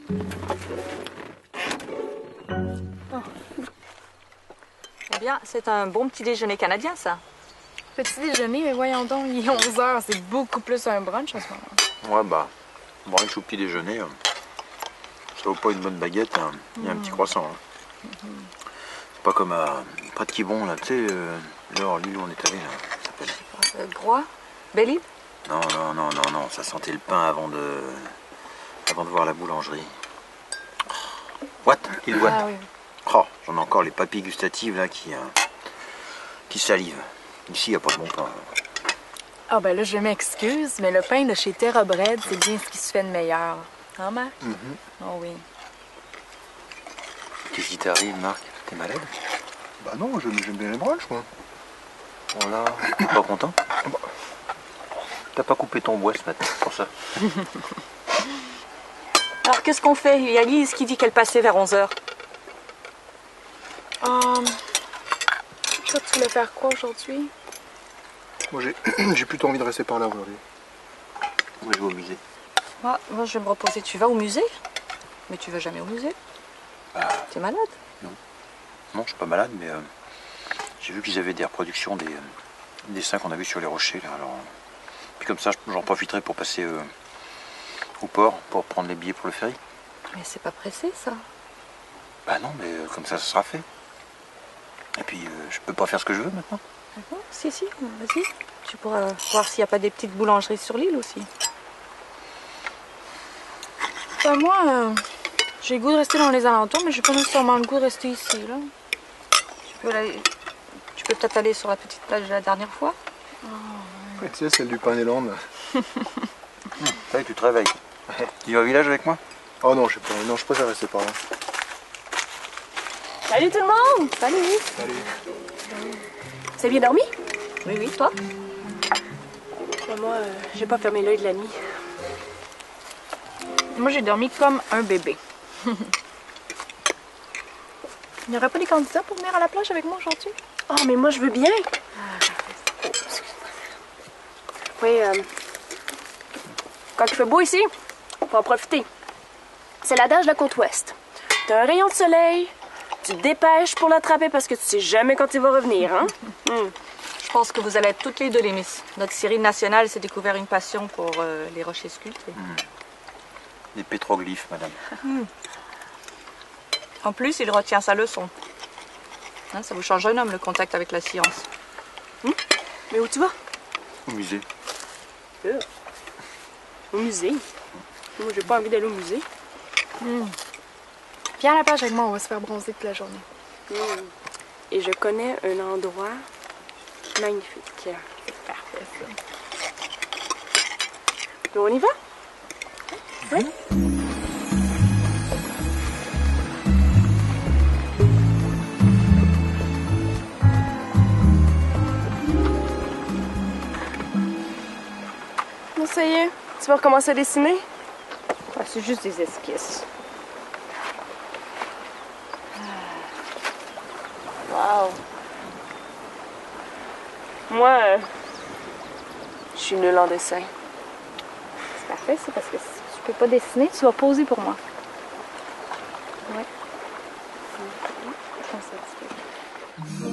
Eh bien, c'est un bon petit déjeuner canadien, ça. Petit déjeuner, mais voyons donc, il est onze heures, c'est beaucoup plus un brunch en ce moment. Ouais, bah, brunch ou petit déjeuner, euh, ça vaut pas une bonne baguette, hein. Il y a un petit croissant. Hein. C'est pas comme à près de Quiberon, là, tu sais, euh, là, l'île où on est allé, là, ça s'appelle. Euh, Groix? Belle-Île? Non, non, non, non, non, ça sentait le pain avant de, avant de voir la boulangerie. What? Il what? Ah oui. Oh, j'en ai encore les papilles gustatives, là, qui, euh, qui salivent. Ici, il n'y a pas de bon pain. Ah ben là, je m'excuse, mais le pain de chez Terra Bread, c'est bien ce qui se fait de meilleur. Hein, Marc? Mm-hmm. Oh oui. Qu'est-ce qui t'arrive, Marc? T'es malade? Bah non, j'aime j'aime bien les brunchs, moi. Oh là, t'es pas content? T'as pas coupé ton bois ce matin, pour ça. Alors, qu'est-ce qu'on fait? Il y a Lise qui dit qu'elle passait vers onze heures. Um, toi, tu voulais faire quoi aujourd'hui? Moi, j'ai j'ai plutôt envie de rester par là aujourd'hui. Moi, je vais au musée. Moi, moi, je vais me reposer. Tu vas au musée? Mais tu vas jamais au musée. Bah, T'es malade? non, je suis pas malade, mais euh, j'ai vu qu'ils avaient des reproductions des euh, dessins qu'on a vus sur les rochers, là, alors... Puis comme ça, j'en profiterai pour passer euh, au port, pour prendre les billets pour le ferry. Mais c'est pas pressé, ça. Bah non, mais euh, comme ça, ça sera fait. Et puis, euh, je peux pas faire ce que je veux maintenant. Ah bon? Si, si, vas-y. Tu pourras voir s'il n'y a pas des petites boulangeries sur l'île aussi. Ben moi, euh, j'ai le goût de rester dans les alentours, mais j'ai pas nécessairement le goût de rester ici, là. Tu peux, aller... tu peux peut-être aller sur la petite plage de la dernière fois. Ouais, tu sais, celle du pain des Landes. Ça y est, tu te réveilles. Tu vas au village avec moi? Oh non, je sais pas. Non, je préfère rester par là. Salut tout le monde! Salut! Salut. Vous avez bien dormi? Oui, oui, toi? Ben moi, euh, j'ai pas fermé l'œil de la nuit. Moi, j'ai dormi comme un bébé. Il n'y aurait pas des candidats pour venir à la plage avec moi aujourd'hui? Oh, mais moi, je veux bien! Oui, euh, quand il fait beau ici, faut en profiter. C'est l'adage de la côte ouest. T'as un rayon de soleil, tu te dépêches pour l'attraper parce que tu sais jamais quand il va revenir, hein? Mm. Je pense que vous allez être toutes les deux les Miss. Notre Cyril national s'est découvert une passion pour euh, les rochers sculptés. Mmh. Des pétroglyphes, madame. Mmh. En plus, il retient sa leçon. Hein, ça vous change un homme, le contact avec la science. Mmh. Mais où tu vas? Au musée. Euh, au musée? Moi, j'ai pas envie d'aller au musée. Mmh. Viens à la plage avec moi, on va se faire bronzer toute la journée. Mmh. Et je connais un endroit magnifique. C'est parfait, ça. Donc, on y va? Oui. Bon, ça y est, tu vas recommencer à dessiner? Ah, c'est juste des esquisses. Wow. Moi, euh, je suis nulle en dessin. C'est parfait, ça, parce que si tu peux pas dessiner, tu vas poser pour moi. Ouais. Comme ça, un petit peu.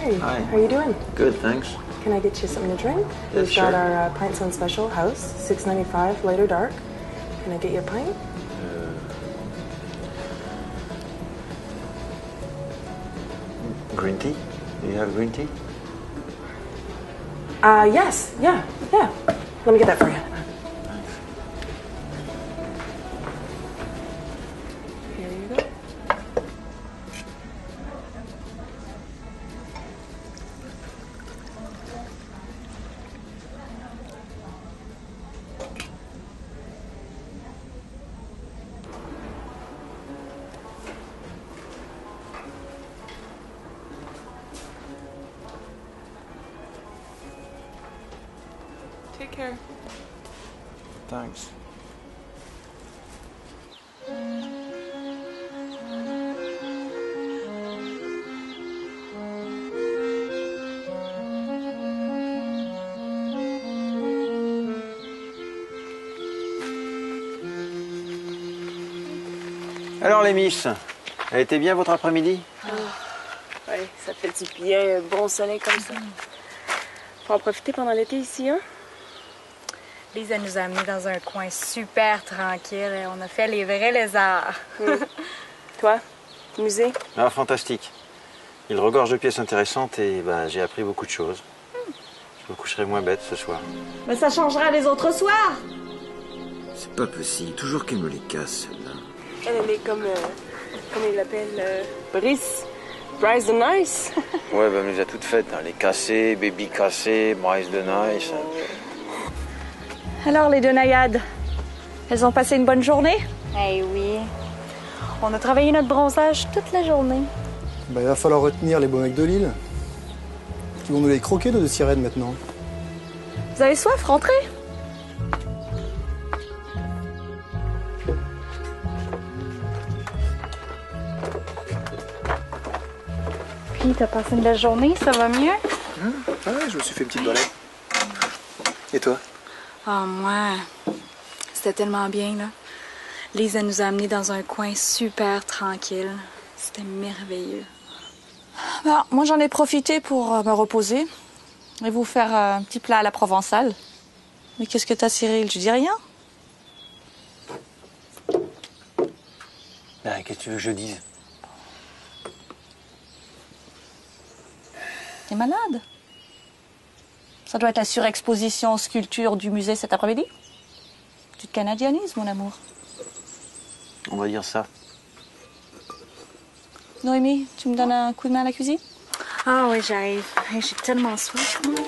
Hi. How you doing? Good, thanks. Can I get you something to drink? Yes, We've sure. got our uh, pints on special. House, six ninety-five, light or dark. Can I get you a pint? Green tea? Do you have green tea? Uh, yes. Yeah, yeah. Let me get that for you. Here you go. Take care. Thanks. Alors les miss, elle était bien votre après-midi? Oh, ouais, ça fait du bien, un bon soleil comme ça. Faut en profiter pendant l'été ici, hein? Lise, elle nous a amenés dans un coin super tranquille. Et on a fait les vrais lézards. Mm. Toi, musée? Ah, fantastique. Il regorge de pièces intéressantes et ben, j'ai appris beaucoup de choses. Je me coucherai moins bête ce soir. Mais ça changera les autres soirs. C'est pas possible, toujours qu'elle me les casse, celle-là. Elle, elle est comme, euh, comment il l'appelle, euh, Brice. Bryce the Nice. Ouais, ben, elle nous a toutes faites. Hein. Les cassés, baby cassés, Bryce the Nice. Alors les deux naïades, elles ont passé une bonne journée? Eh oui. On a travaillé notre bronzage toute la journée. Bah, il va falloir retenir les beaux mecs de Lille. Ils vont nous les croquer, nos deux sirènes, maintenant. Vous avez soif, rentrez. Puis, t'as passé une belle journée, ça va mieux? Hum, ouais, je me suis fait une petite balade. Et toi? Ah, moi, c'était tellement bien, là. Lise, elle nous a amenés dans un coin super tranquille. C'était merveilleux. Ben, moi, j'en ai profité pour euh, me reposer et vous faire euh, un petit plat à la provençale. Mais qu'est-ce que t'as, Cyril? Je dis rien. Ben, qu'est-ce que tu veux que je dise? T'es malade? Ça doit être la surexposition aux sculptures du musée cet après-midi. Tu te canadianises, mon amour. On va dire ça. Noémie, tu me donnes un coup de main à la cuisine? Ah oui, j'arrive. Hey, j'ai tellement soif, moi.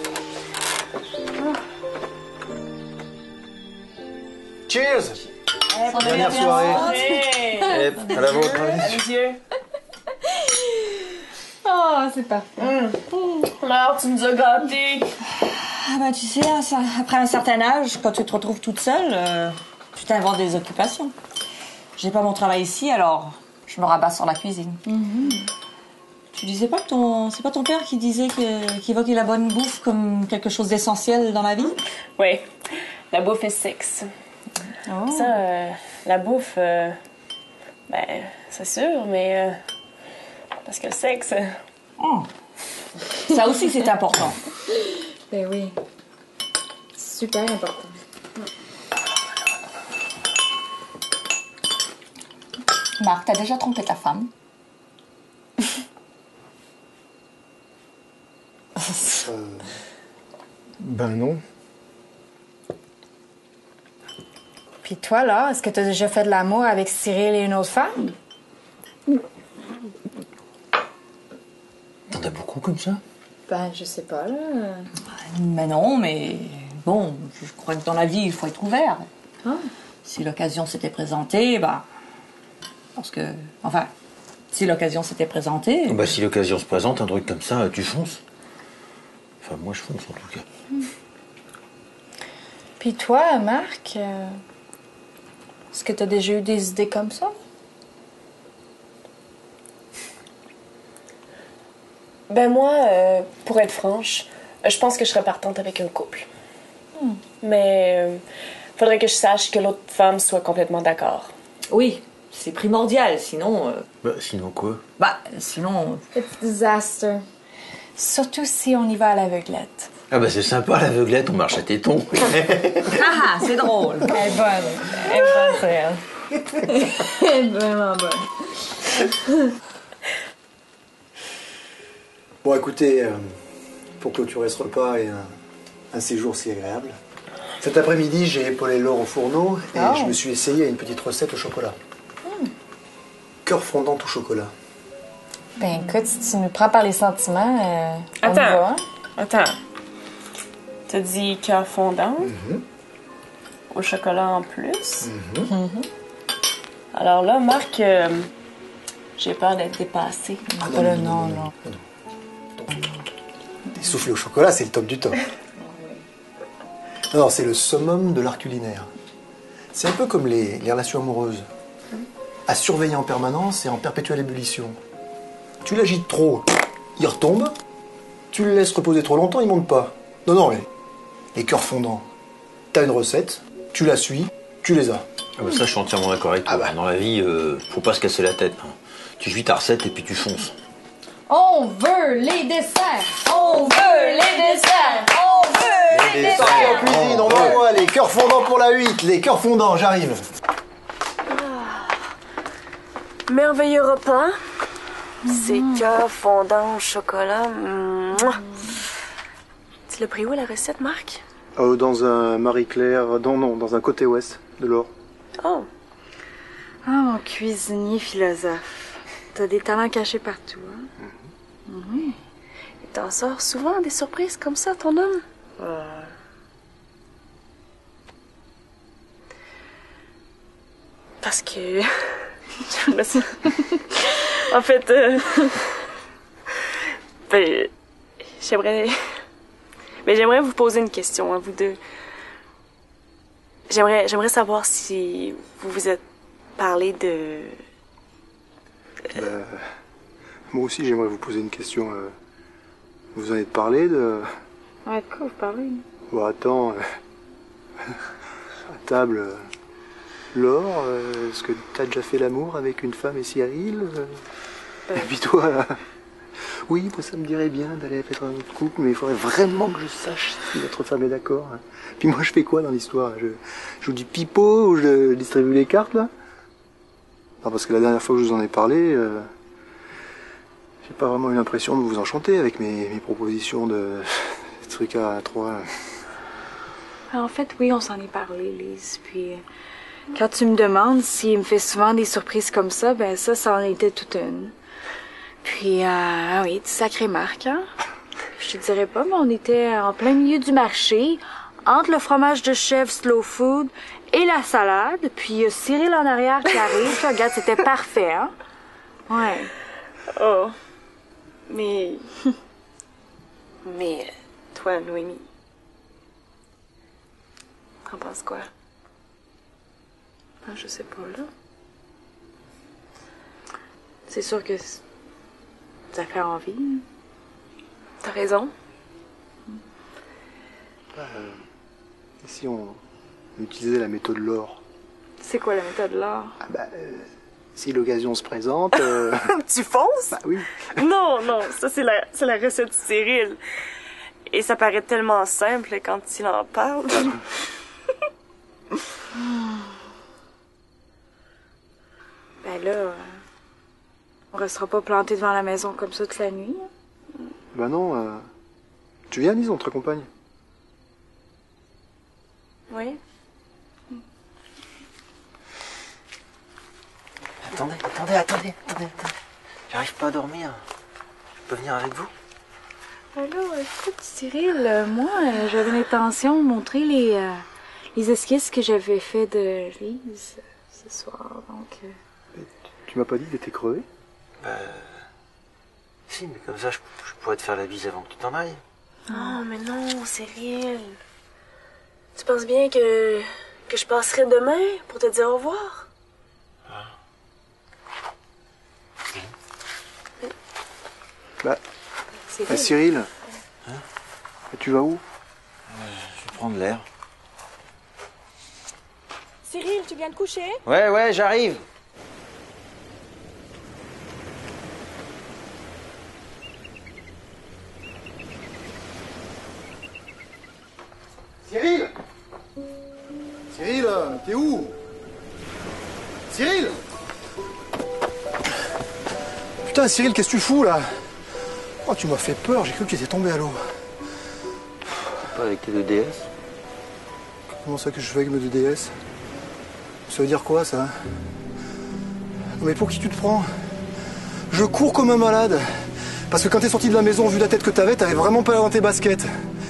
Cheers! Bonne Dernière soirée. Hey. Et à la vôtre. Les yeux. Oh, c'est parfait. Mmh. Alors, tu nous as gâtés. Ah ben tu sais, hein, ça, après un certain âge, quand tu te retrouves toute seule, euh, tu t'inventes des occupations. J'ai pas mon travail ici, alors je me rabats sur la cuisine. Mm-hmm. Tu disais pas que ton, c'est pas ton père qui disait que, qui évoquait la bonne bouffe comme quelque chose d'essentiel dans la vie? Oui, la bouffe est sexe. Oh. Ça, euh, la bouffe, euh, ben, c'est sûr, mais euh, parce que le sexe. Oh. Ça aussi c'est important. Ben oui. Super important. Marc, t'as déjà trompé ta femme? Euh, ben non. Puis toi, là, est-ce que t'as déjà fait de l'amour avec Cyril et une autre femme? T'en as beaucoup comme ça? Ben, je sais pas, là. Mais non, mais bon, je crois que dans la vie, il faut être ouvert. Ah. Si l'occasion s'était présentée, bah... Parce que... Enfin, si l'occasion s'était présentée... Bah, si l'occasion se présente, un truc comme ça, tu fonces. Enfin, moi, je fonce en tout cas. Puis toi, Marc, euh, est-ce que t'as déjà eu des idées comme ça? Ben moi, euh, pour être franche, je pense que je serais partante avec un couple. Hmm. Mais euh, faudrait que je sache que l'autre femme soit complètement d'accord. Oui, c'est primordial, sinon... euh, Bah, sinon quoi? Bah, sinon... It's disaster. Surtout si on y va à l'aveuglette. Ah bah c'est sympa l'aveuglette, on marche à tétons. Ah ah, c'est drôle. Elle est bonne. Elle est bonne, c'est elle. Elle est vraiment bonne. Bon, écoutez, euh, pour clôturer ce repas et un, un séjour si agréable, cet après-midi, j'ai épaulé Laure au fourneau et Oh. je me suis essayé à une petite recette au chocolat. Mm. Cœur fondant au chocolat. Ben écoute, si tu nous prends par les sentiments, euh, on y Attends. va. Hein? Attends. T'as dit cœur fondant? Mm-hmm. Au chocolat en plus? Mm-hmm. Alors là, Marc, euh, j'ai peur d'être dépassée. Ah non, là, non, non. Des soufflés au chocolat, c'est le top du top. Non, c'est le summum de l'art culinaire. C'est un peu comme les, les relations amoureuses. À surveiller en permanence et en perpétuelle ébullition. Tu l'agites trop, il retombe. Tu le laisses reposer trop longtemps, il monte pas. Non, non, mais les cœurs fondants. T'as une recette, tu la suis, tu les as. Ah bah ça, je suis entièrement d'accord avec toi. Ah bah. Dans la vie, euh, faut pas se casser la tête. hein. Tu suis ta recette et puis tu fonces. On veut les desserts! On veut les desserts! On veut les, Les desserts! en cuisine, on envoie les cœurs fondants pour la huit, les cœurs fondants, j'arrive. Merveilleux repas. C'est cœur fondant au chocolat. Mouah. Tu l'as pris où la recette, Marc? Oh, dans un Marie-Claire, non, non, dans un côté ouest de l'Or. Oh. Ah, mon cuisinier philosophe. T'as des talents cachés partout, hein? Mhm. Il t'en sort souvent des surprises comme ça, ton homme? Euh, Parce que... en fait, euh... ben, j'aimerais... Mais j'aimerais vous poser une question à vous deux. J'aimerais, j'aimerais savoir si vous vous êtes parlé de... Euh, moi aussi, j'aimerais vous poser une question. euh, Vous en êtes parlé de... Ouais, de quoi vous parlez? Bon, attends, euh, à table, euh, Laure, euh, est-ce que t'as déjà fait l'amour avec une femme et Cyril euh, Euh. Et puis toi, là, oui, moi ça me dirait bien d'aller faire un autre couple, mais il faudrait vraiment que je sache si votre femme est d'accord. hein. Puis moi, je fais quoi dans l'histoire? Je je joue du pipeau ou je distribue les cartes, là? Non, parce que la dernière fois que je vous en ai parlé, euh, j'ai pas vraiment eu l'impression de vous enchanter avec mes, mes propositions de trucs à trois. En fait, oui, on s'en est parlé, Lise. Puis, euh, quand tu me demandes s'il me fait souvent des surprises comme ça, ben ça, ça en était toute une. Puis, euh, oui, tu sacré Marc, hein? Je te dirais pas, mais on était en plein milieu du marché, entre le fromage de chèvre slow food et la salade. Puis, euh, Cyril en arrière qui arrive. Puis, regarde, c'était parfait, hein? Ouais. Oh. Mais... Mais... Toi, Noémie... T'en penses quoi? Ah, je sais pas, là. C'est sûr que c- ça fait envie. T'as raison. Euh, si on utilisait la méthode Laure? C'est quoi la méthode là? Ah bah, euh, si l'occasion se présente... euh, Tu fonces? Bah oui. Non, non, ça c'est la, c'est la recette de Cyril. Et ça paraît tellement simple quand il en parle. Ben là, euh, on restera pas planté devant la maison comme ça toute la nuit. Bah non, euh, tu viens, Lise, on te raccompagne. Oui. Attendez, attendez, attendez, attendez, attendez. J'arrive pas à dormir. Je peux venir avec vous? Alors, écoute, Cyril, euh, moi, euh, j'avais l'intention de montrer les, euh, les esquisses que j'avais fait de Lise euh, ce soir, donc... euh, Tu m'as pas dit que t'étais crevé? Bah... Si, mais comme ça, je, je pourrais te faire la bise avant que tu t'en ailles. Oh, mais non, Cyril. Tu penses bien que, que je passerai demain pour te dire au revoir? Bah, Cyril. bah, Cyril, Hein? bah, tu vas où? Je vais prendre l'air. Cyril, tu viens de coucher? Ouais, ouais, j'arrive. T'es où? Cyril? Putain, Cyril, qu'est-ce que tu fous, là? Oh, tu m'as fait peur, j'ai cru que tu étais tombé à l'eau. Pas avec tes deux D S? Comment ça que je fais avec mes deux D S? Ça veut dire quoi, ça? Non, mais pour qui tu te prends? Je cours comme un malade. Parce que quand t'es sorti de la maison, vu la tête que t'avais, t'avais vraiment pas l'air dans tes baskets.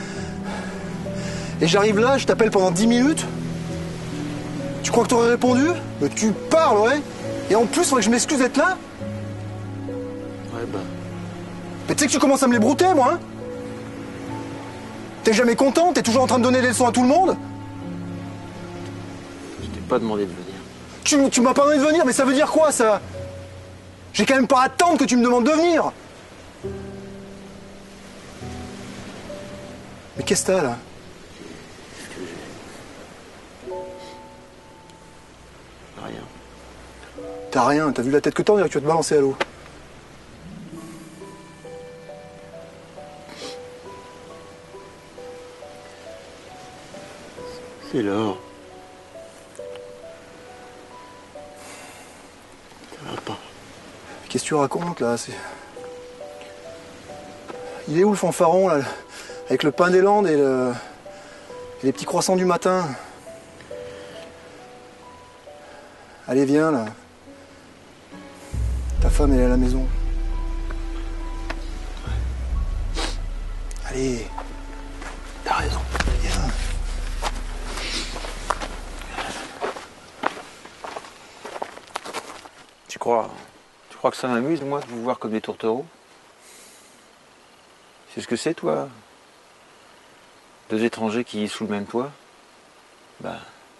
Et j'arrive là, je t'appelle pendant dix minutes. Tu crois que t'aurais répondu? Mais tu parles, ouais. Et en plus, il faudrait que je m'excuse d'être là? Ouais, bah... Mais tu sais que tu commences à me les brouter, moi, hein? T'es jamais content? T'es toujours en train de donner des leçons à tout le monde? Je t'ai pas demandé de venir. Tu, tu m'as pas demandé de venir, mais ça veut dire quoi, ça? J'ai quand même pas à attendre que tu me demandes de venir. Mais qu'est-ce que t'as, là? Rien. T'as rien, t'as vu la tête que t'as, on dirait que tu vas te balancer à l'eau. C'est l'or. Ça va pas. Qu'est-ce que tu racontes, là? C'est... Il est où, le fanfaron, là? Avec le pain des Landes et, le... et les petits croissants du matin. Allez, viens, là. Ta femme, elle est à la maison. Allez. T'as raison. Viens. Tu crois... Tu crois que ça m'amuse, moi, de vous voir comme des tourtereaux? C'est ce que c'est, toi? Deux étrangers qui vivent sous le même toit? Bah...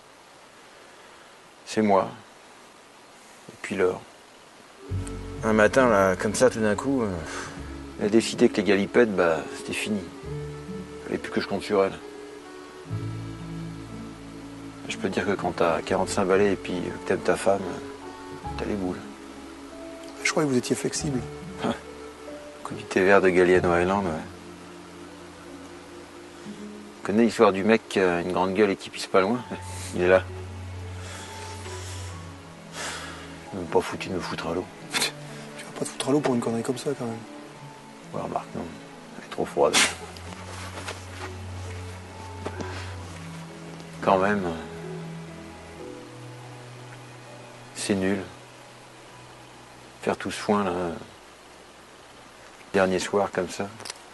C'est moi. Et puis l'or. Un matin, là, comme ça, tout d'un coup, euh, elle a décidé que les galipettes, bah, c'était fini. Il fallait plus que je compte sur elle. Je peux te dire que quand t'as quarante-cinq balais et puis que t'aimes ta femme, t'as les boules. Je croyais que vous étiez flexible. Coup du thé vert de Galliano Island, ouais. Tu connais l'histoire du mec qui a une grande gueule et qui pisse pas loin? Il est là. Même pas foutu de me foutre à l'eau. Tu vas pas te foutre à l'eau pour une connerie comme ça, quand même. Ouais, remarque, non. Elle est trop froide. Quand même. C'est nul. Faire tout ce foin, là. Dernier soir, comme ça.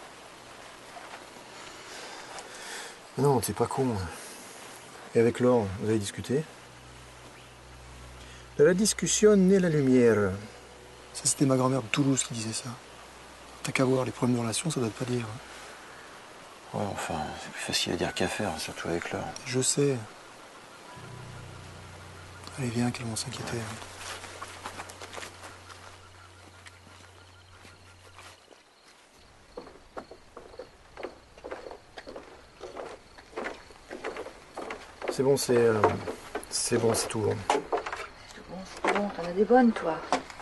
Mais non, t'es pas con. Et avec Laure, vous avez discuté? De la discussion naît la lumière. Ça, c'était ma grand-mère de Toulouse qui disait ça. T'as qu'à voir les problèmes de relation, ça doit pas dire. Ouais, enfin, c'est plus facile à dire qu'à faire, surtout avec Laure. Je sais. Allez, viens, qu'elles vont s'inquiéter. C'est bon, c'est... Euh, c'est bon, c'est tout bon. C'est bon, c'est bon, t'en as des bonnes, toi.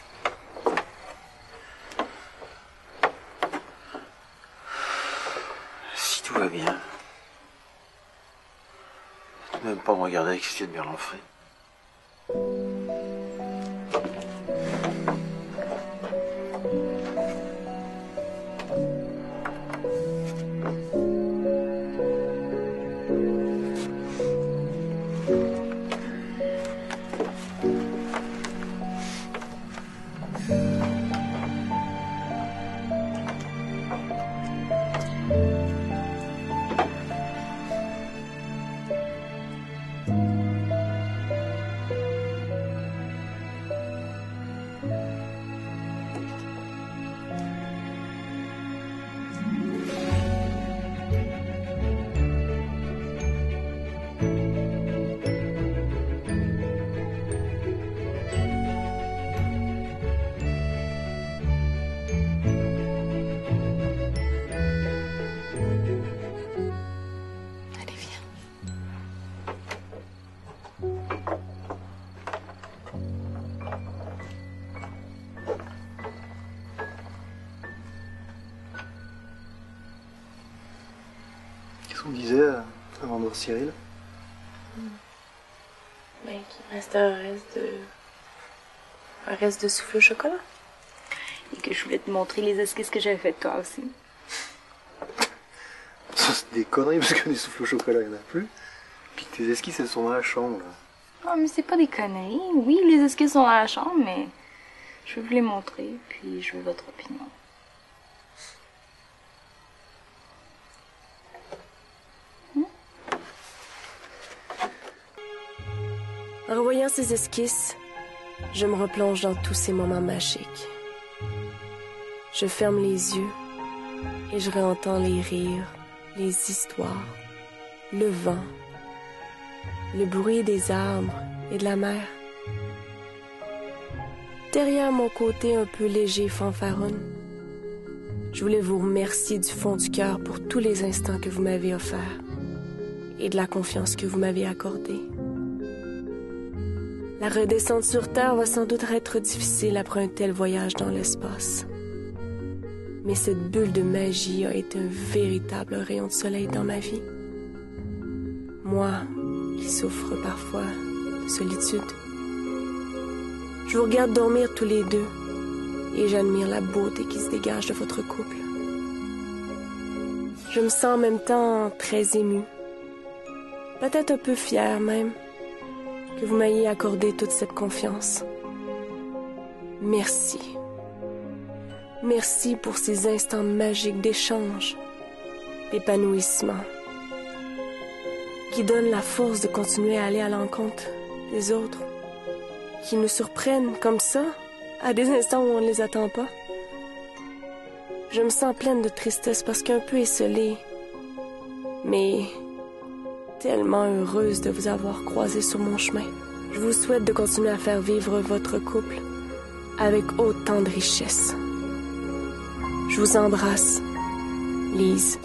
Si tout va bien. Tu même pas me regarder avec ces yeux de Berlanfray. Qu'est-ce qu'on disait euh, avant de voir Cyril? Reste un reste de... Un reste de souffle au chocolat. Et que je voulais te montrer les esquisses que j'avais faites toi aussi. Ça, c'est des conneries parce que des souffles au chocolat, il n'y en a plus. Puis tes esquisses, elles sont dans la chambre. Là. Oh, mais c'est pas des conneries. Oui, les esquisses sont dans la chambre, mais je vais vous les montrer, puis je veux votre opinion. En revoyant ces esquisses, je me replonge dans tous ces moments magiques. Je ferme les yeux et je réentends les rires, les histoires, le vent, le bruit des arbres et de la mer. Derrière mon côté un peu léger fanfaronne, je voulais vous remercier du fond du cœur pour tous les instants que vous m'avez offerts et de la confiance que vous m'avez accordée. La redescente sur Terre va sans doute être difficile après un tel voyage dans l'espace. Mais cette bulle de magie a été un véritable rayon de soleil dans ma vie. Moi, qui souffre parfois de solitude. Je vous regarde dormir tous les deux et j'admire la beauté qui se dégage de votre couple. Je me sens en même temps très émue, peut-être un peu fière même, que vous m'ayez accordé toute cette confiance. Merci. Merci pour ces instants magiques d'échange, d'épanouissement, qui donnent la force de continuer à aller à l'encontre des autres, qui nous surprennent comme ça, à des instants où on ne les attend pas. Je me sens pleine de tristesse parce qu'un peu esselée, mais tellement heureuse de vous avoir croisé sur mon chemin. Je vous souhaite de continuer à faire vivre votre couple avec autant de richesse. Je vous embrasse, Lise.